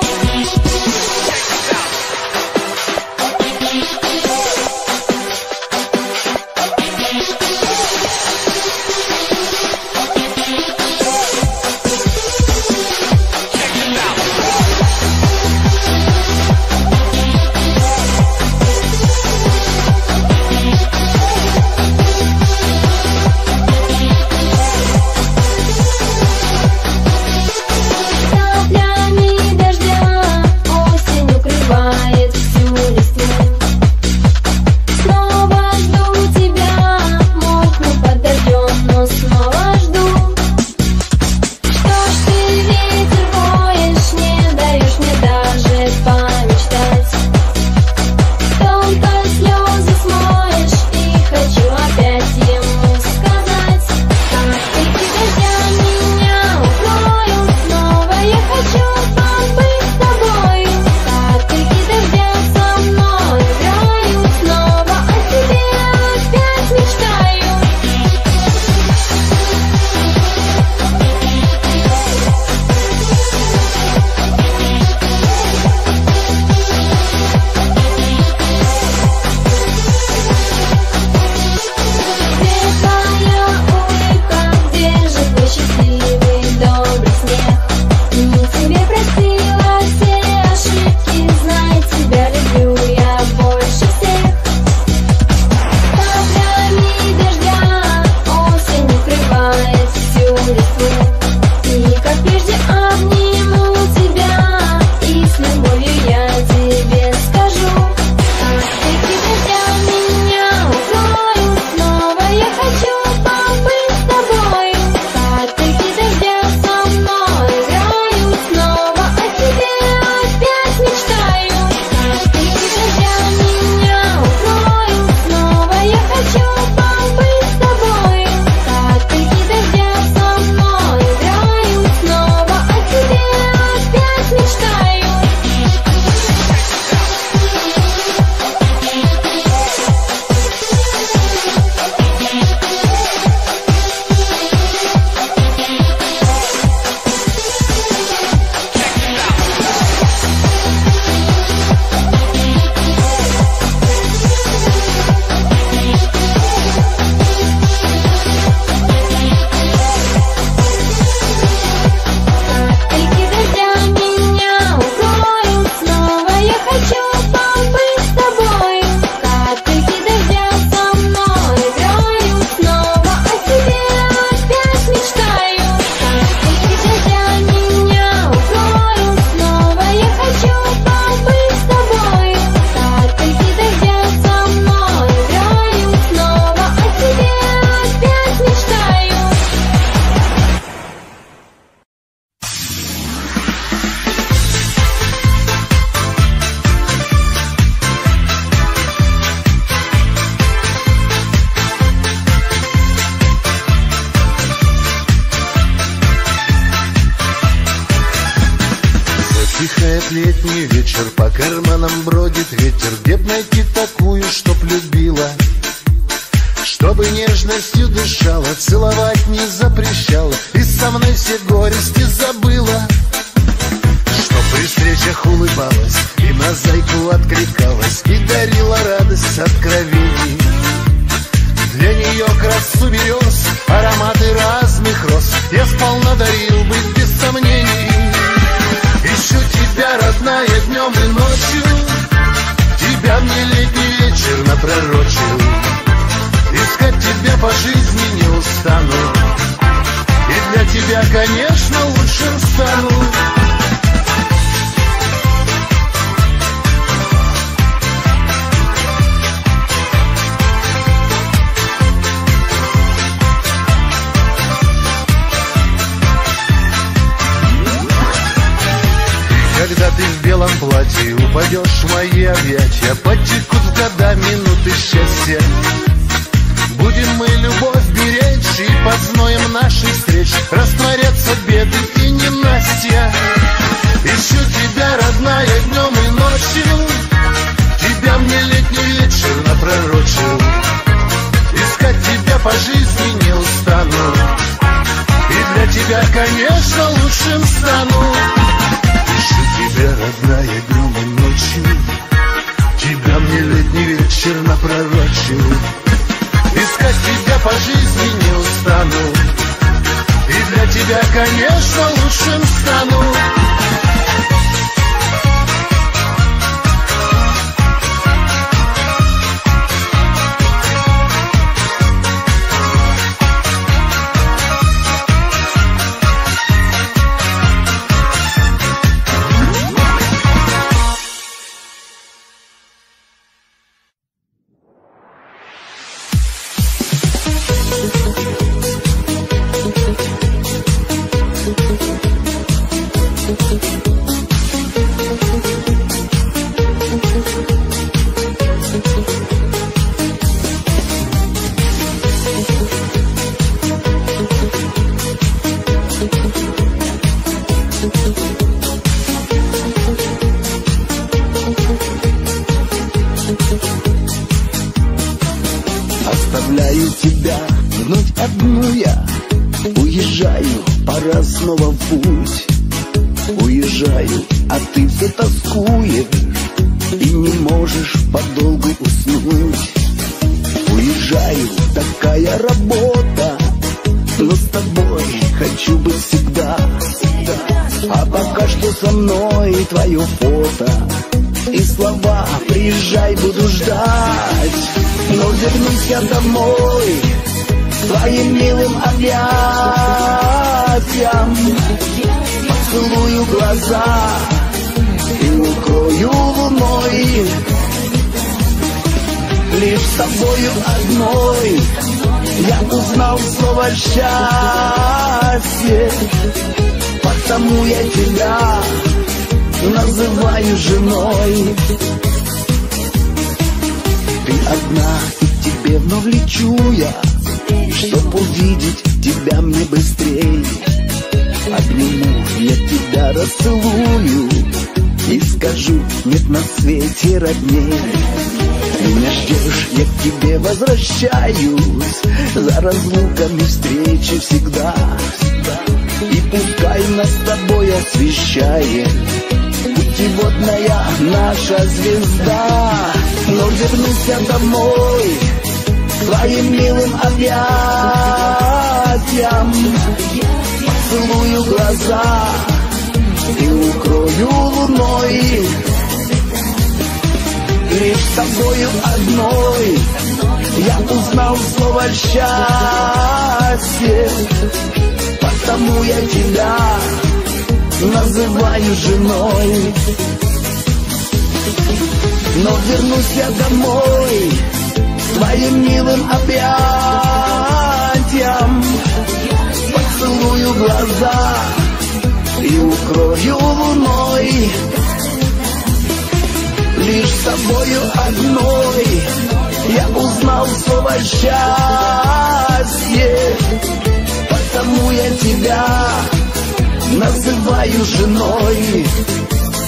Утихает летний вечер, по карманам бродит ветер. Где б найти такую, чтоб любила, чтобы нежностью дышала, целовать не запрещала и со мной все горести забыла. Что при встречах улыбалась и на зайку откликалась и дарила радость откровений. Для нее красу берез, ароматы разных роз я сполна дарил бы без сомнений. Ищу тебя, родная, днем и ночью, тебя мне летний вечер напророчил. Искать тебя по жизни не устану, и для тебя, конечно, лучшим стану. Когда ты в белом платье упадешь в мои объятия, потекут в года минуты счастья. Будем мы любовь беречь, и под зноем наших встреч растворятся беды и ненастья. Ищу тебя, родная, днем и ночью, тебя мне летний вечер напророчил. Искать тебя по жизни не устану, и для тебя, конечно, лучшим стану. Ищу тебя, родная, днем и ночью, тебя мне летний вечер напророчил. Искать тебя по жизни не устану, и для тебя, конечно, лучшим стану. Оставляю тебя, вновь одну я уезжаю, пора снова в путь. Уезжаю, а ты все тоскуешь и не можешь подолгу уснуть. Уезжаю, такая работа, но с тобой хочу быть всегда. А пока что со мной твое фото и слова «приезжай, буду ждать». Но вернусь я домой твоим милым объятиям, поцелую глаза и укрою луной. Лишь с тобою одной я узнал слово счастье, потому я тебя называю женой. Ты одна, и к тебе вновь лечу я, чтоб увидеть тебя мне быстрей. Обниму, я тебя расцелую и скажу, нет на свете родней. Меня ждешь, я к тебе возвращаюсь, за разлуками встречи всегда. И пускай нас с тобой освещает путеводная наша звезда. Но вернусь я домой твоим милым объятиям, поцелую глаза и укрою луной. Лишь с тобою одной я узнал слово счастье, потому я тебя называю женой. Но вернусь я домой твоим милым объятиям, поцелую глаза и укрою луной. Лишь с тобою одной я узнал слово счастье, потому я тебя называю женой.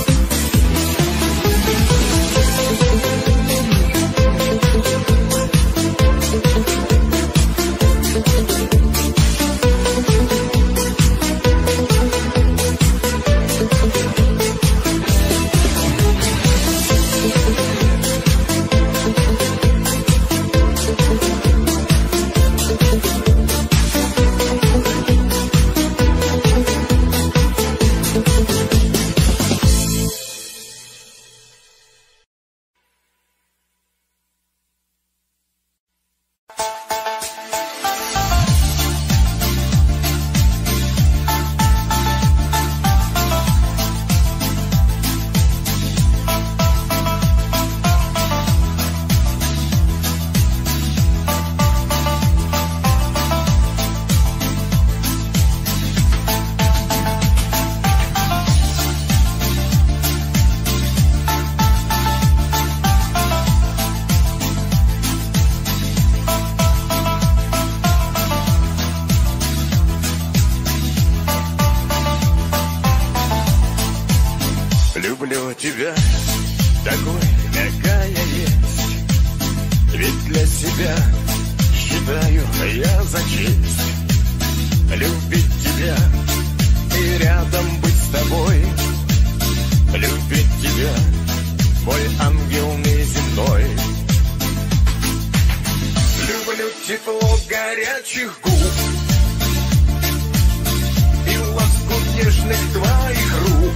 люблю тебя, такой, какая есть. Ведь для себя считаю я за честь любить тебя и рядом быть с тобой. Любить тебя, мой ангел неземной. Люблю тепло горячих губ и ласку нежных твоих рук.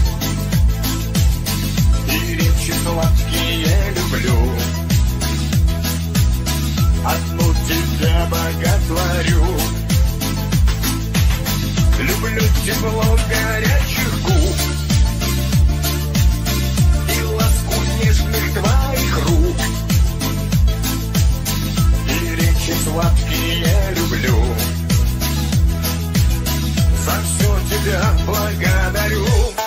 И речи сладкие люблю, одну тебя боготворю. Люблю тепло горячих губ и ласку нежных твоих рук. И речи сладкие люблю, за все тебя благодарю.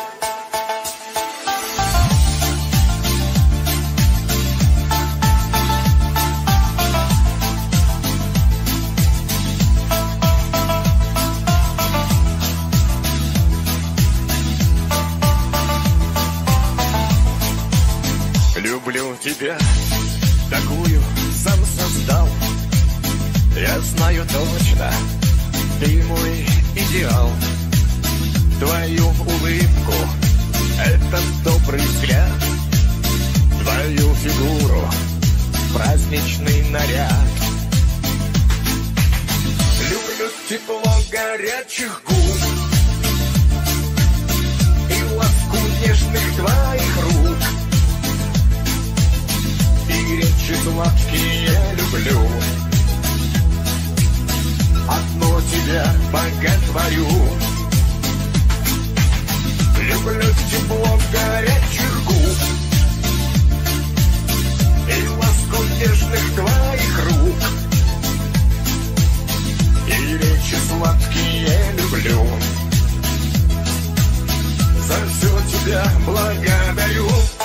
Люблю тебя, такую сам создал. Я знаю точно, ты мой идеал. Твою улыбку, этот добрый взгляд, твою фигуру, праздничный наряд. Люблю тепло горячих губ и ласку нежных твоих рук. И речи сладкие люблю, одно тебя боготворю. Люблю тепло горячих губ и ласку нежных твоих рук. И речи сладкие люблю, за все тебя благодарю.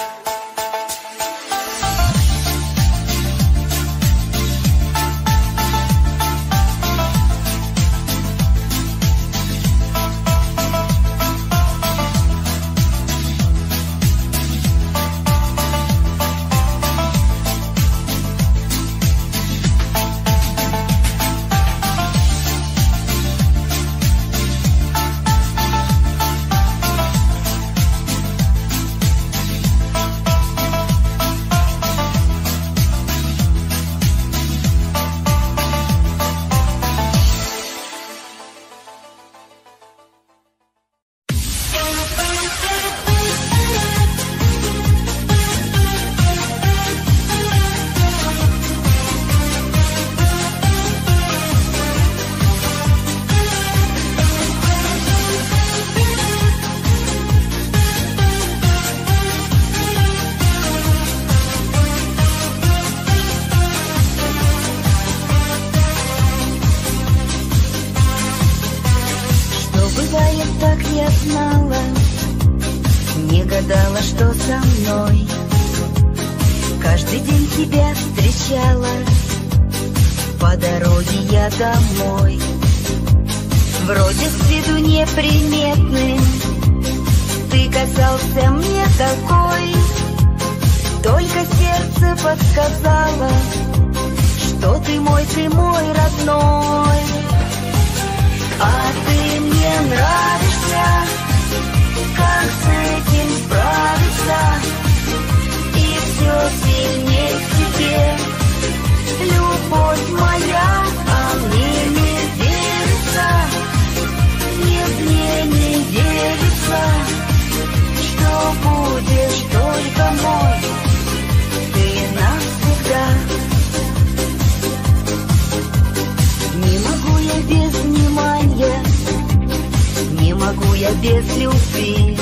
Без любви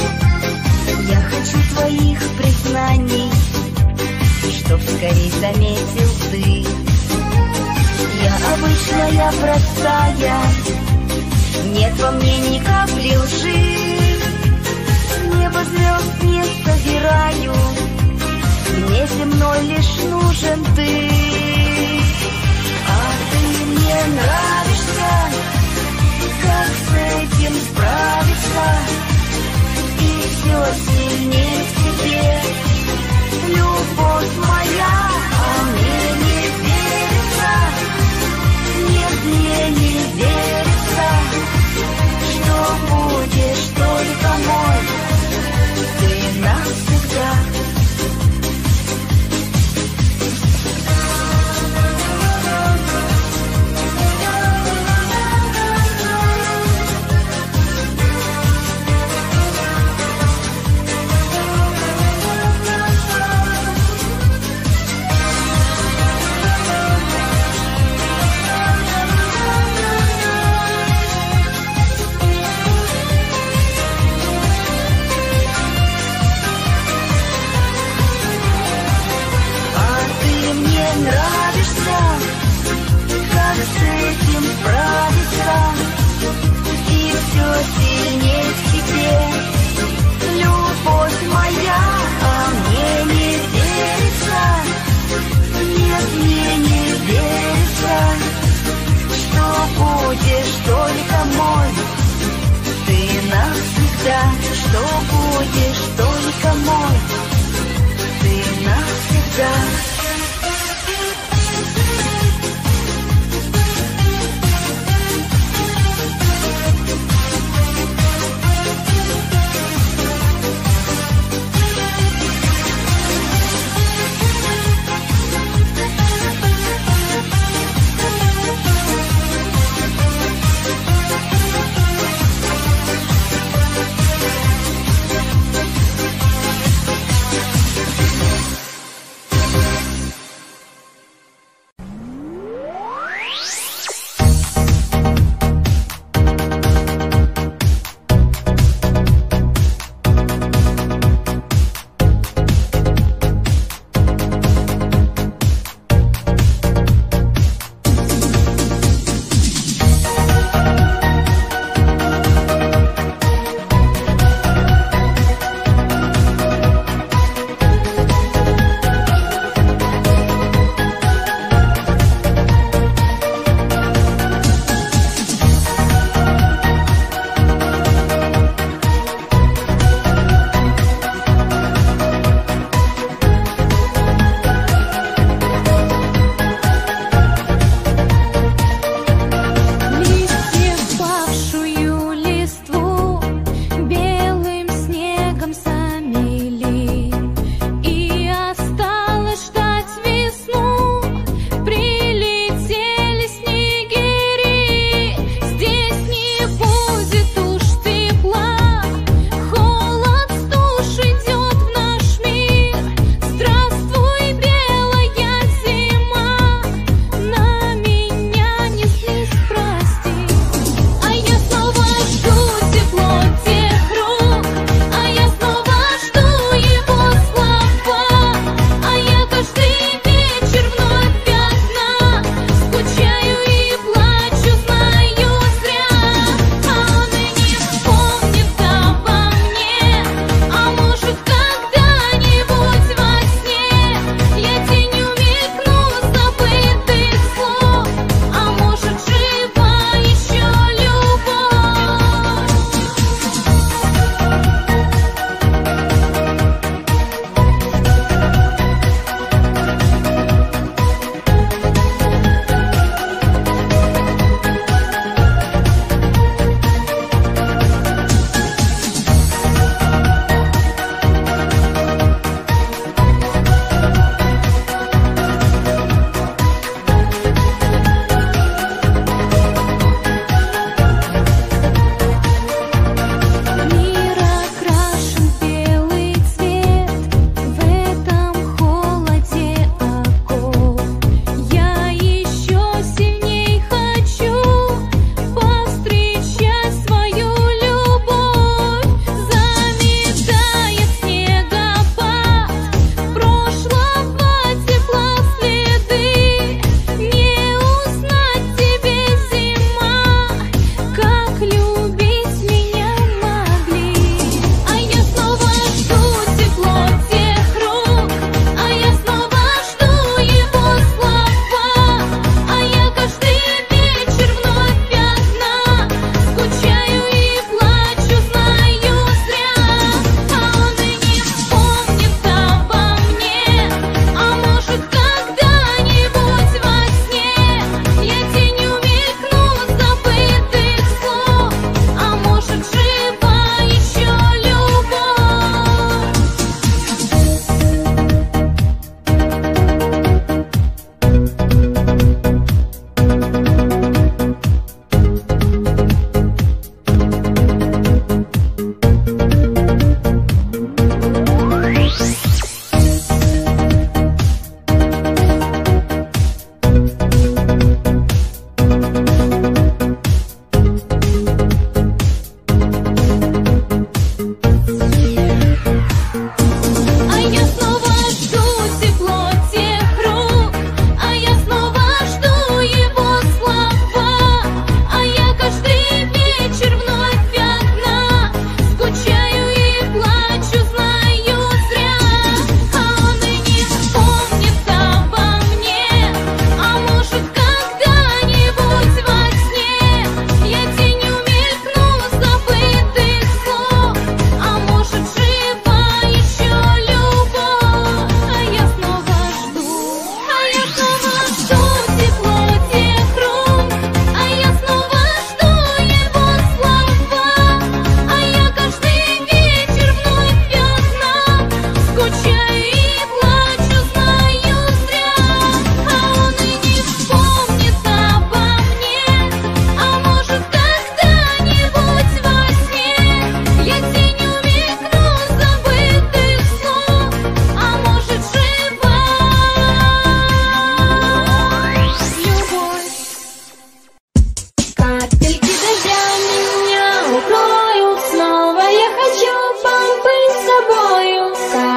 я хочу твоих признаний, чтоб скорей заметил ты. Я обычная простая, нет во мне ни капли лжи. Небо звезд не собираю, мне земной лишь нужен ты. А ты мне нравишься, как с этим справиться? И все сильнее навсегда. Что будешь только мой, ты навсегда.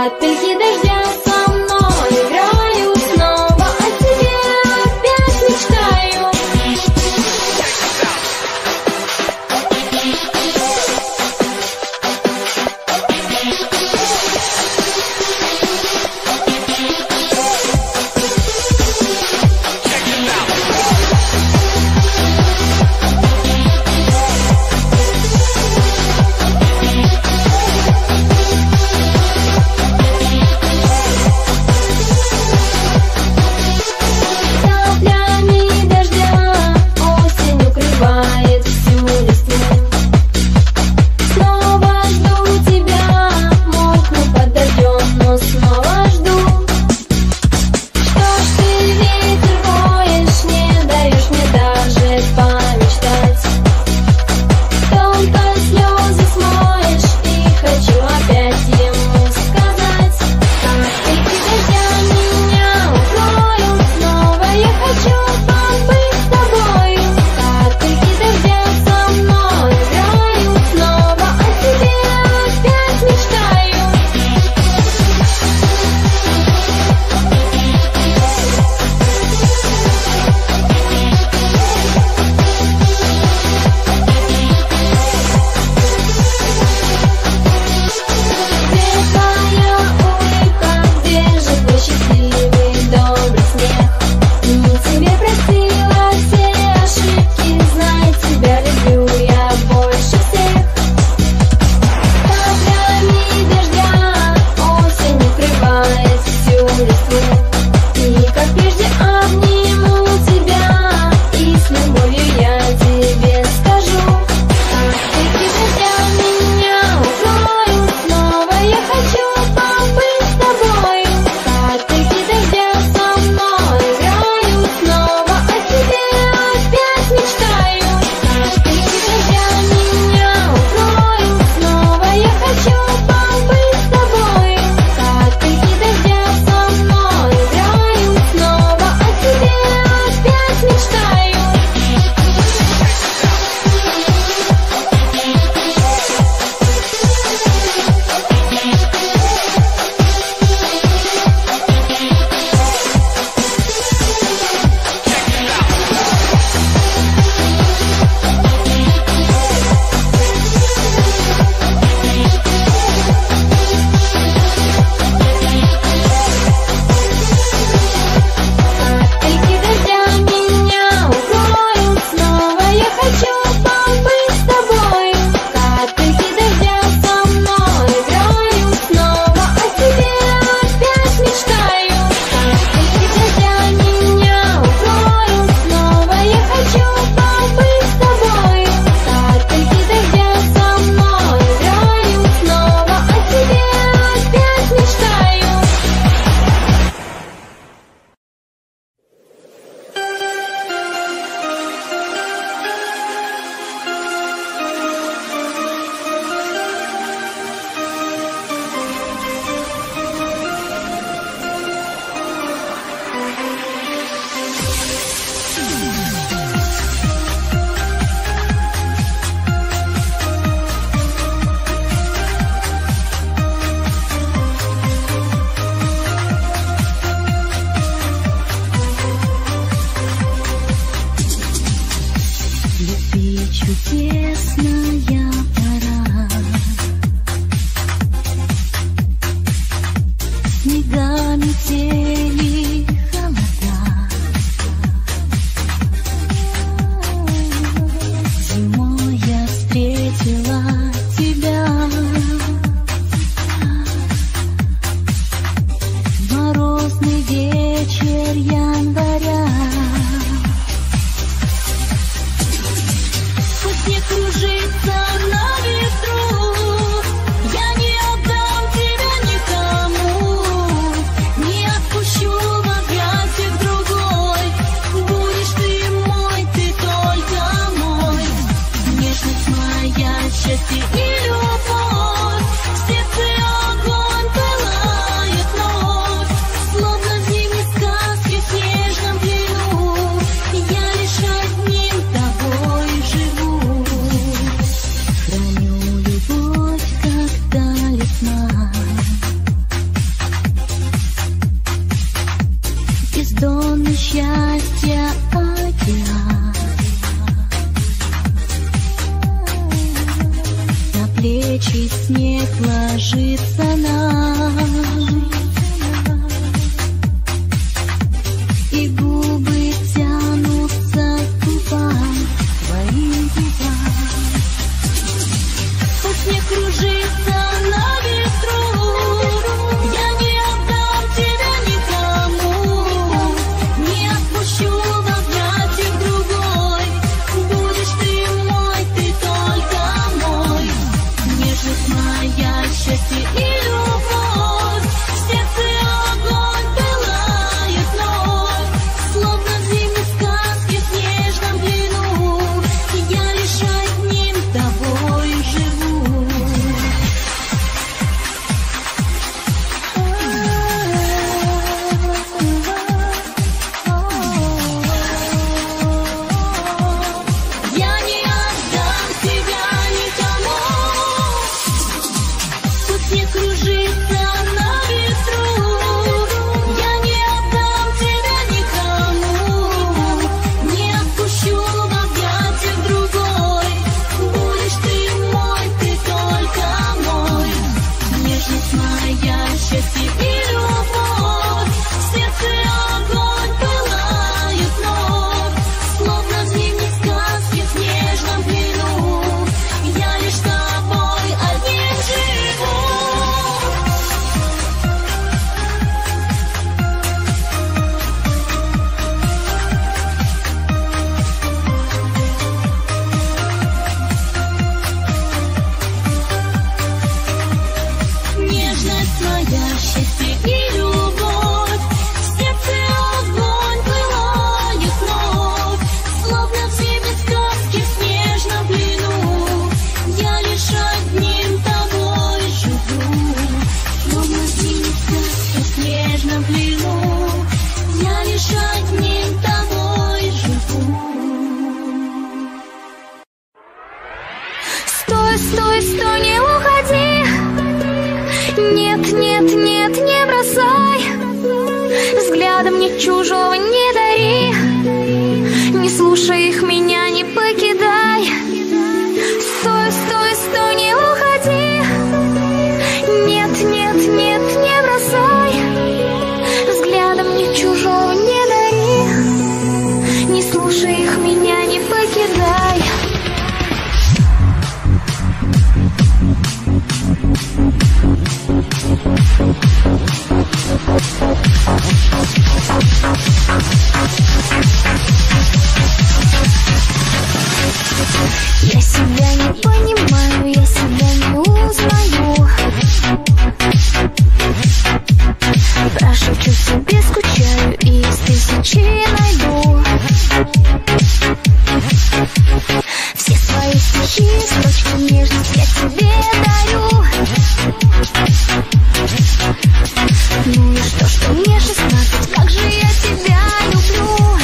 капельки дождя со мной играю, снова о тебе опять мечтаю. Мягкий снег ложится нам, и губы тянутся к губам, твоим губам. Пусть не кружится на ветру, я не отдам тебя никому, не отпущу в объятиях другой. Будешь ты мой, ты только мой. Нежность моя, счастье и любовь, в сердце огонь пылает вновь, словно в зимней сказке в снежном плену. Я лишь одним тобой живу. Я не отдам тебя никому, пусть не кружится на ветру. Я не отдам тебя никому, не отпущу в объятиях другой. Будешь ты мой, ты только мой. Нежность моя, счастье и любовь, в сердце огонь пылает вновь, словно в зимней сказке в снежном плену. Я лишь с тобой одним живу. Нежность моя, счастье и любовь, в сердце огонь пылает вновь, словно в зимней сказке в снежном плену. Я лишь одним тобой живу, словно в зимней сказке в снежном плену. Я лишь одним тобой живу. Стой, стой, стой, не уходи. Нет, нет, нет, не бросай. Взглядом мне чужого не дари. Не слушай их, меня не покидай. Стой, стой, стой, не уходи. Нет, нет, нет, не бросай. Взглядом мне чужого не дари. Не слушай их, меня не покидай. Я себя не понимаю, я себя не узнаю. Прошепчу себе, скучаю и из тысячи найду все свои стихи, строчки нежность я тебе дарю. Ну и что, что мне шестнадцать, как же я тебя люблю.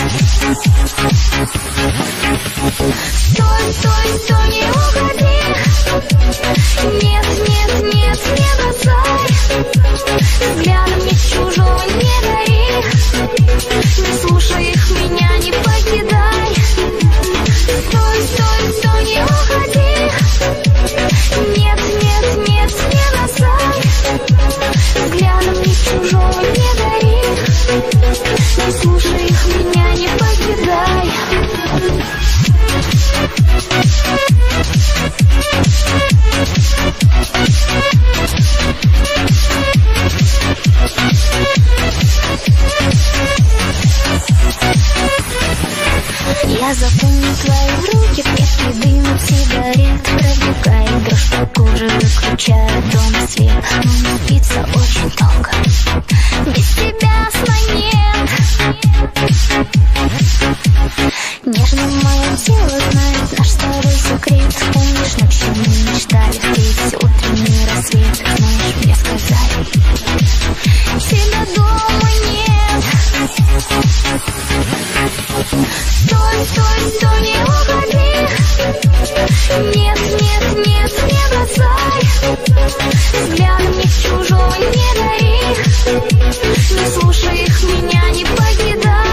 Стой, стой, стой, не уходи. Нет, нет, нет, не бросай. Взглядом мне чужого не дари. Не слушай их, меня не покидай. Стой, стой, стой, не уходи. Нет, нет, нет, не бросай. Взглядом мне чужого не дари. Не слушай их, меня не покидай. Я запомню твои руки, крепкий дым от сигарет проникает дрожь по коже, выключает дома свет. Но напиться очень долго, без тебя сна нет. Нежно мое тело знает наш старый секрет. Помнишь, ночью мы мечтали встретить утренний рассвет. Знаешь, мне сказали, тебя дома нет. Стой, стой, стой, не уходи. Нет, нет, нет, не бросай. Взглядом мне чужого не дари. Не слушай их, меня не покидай.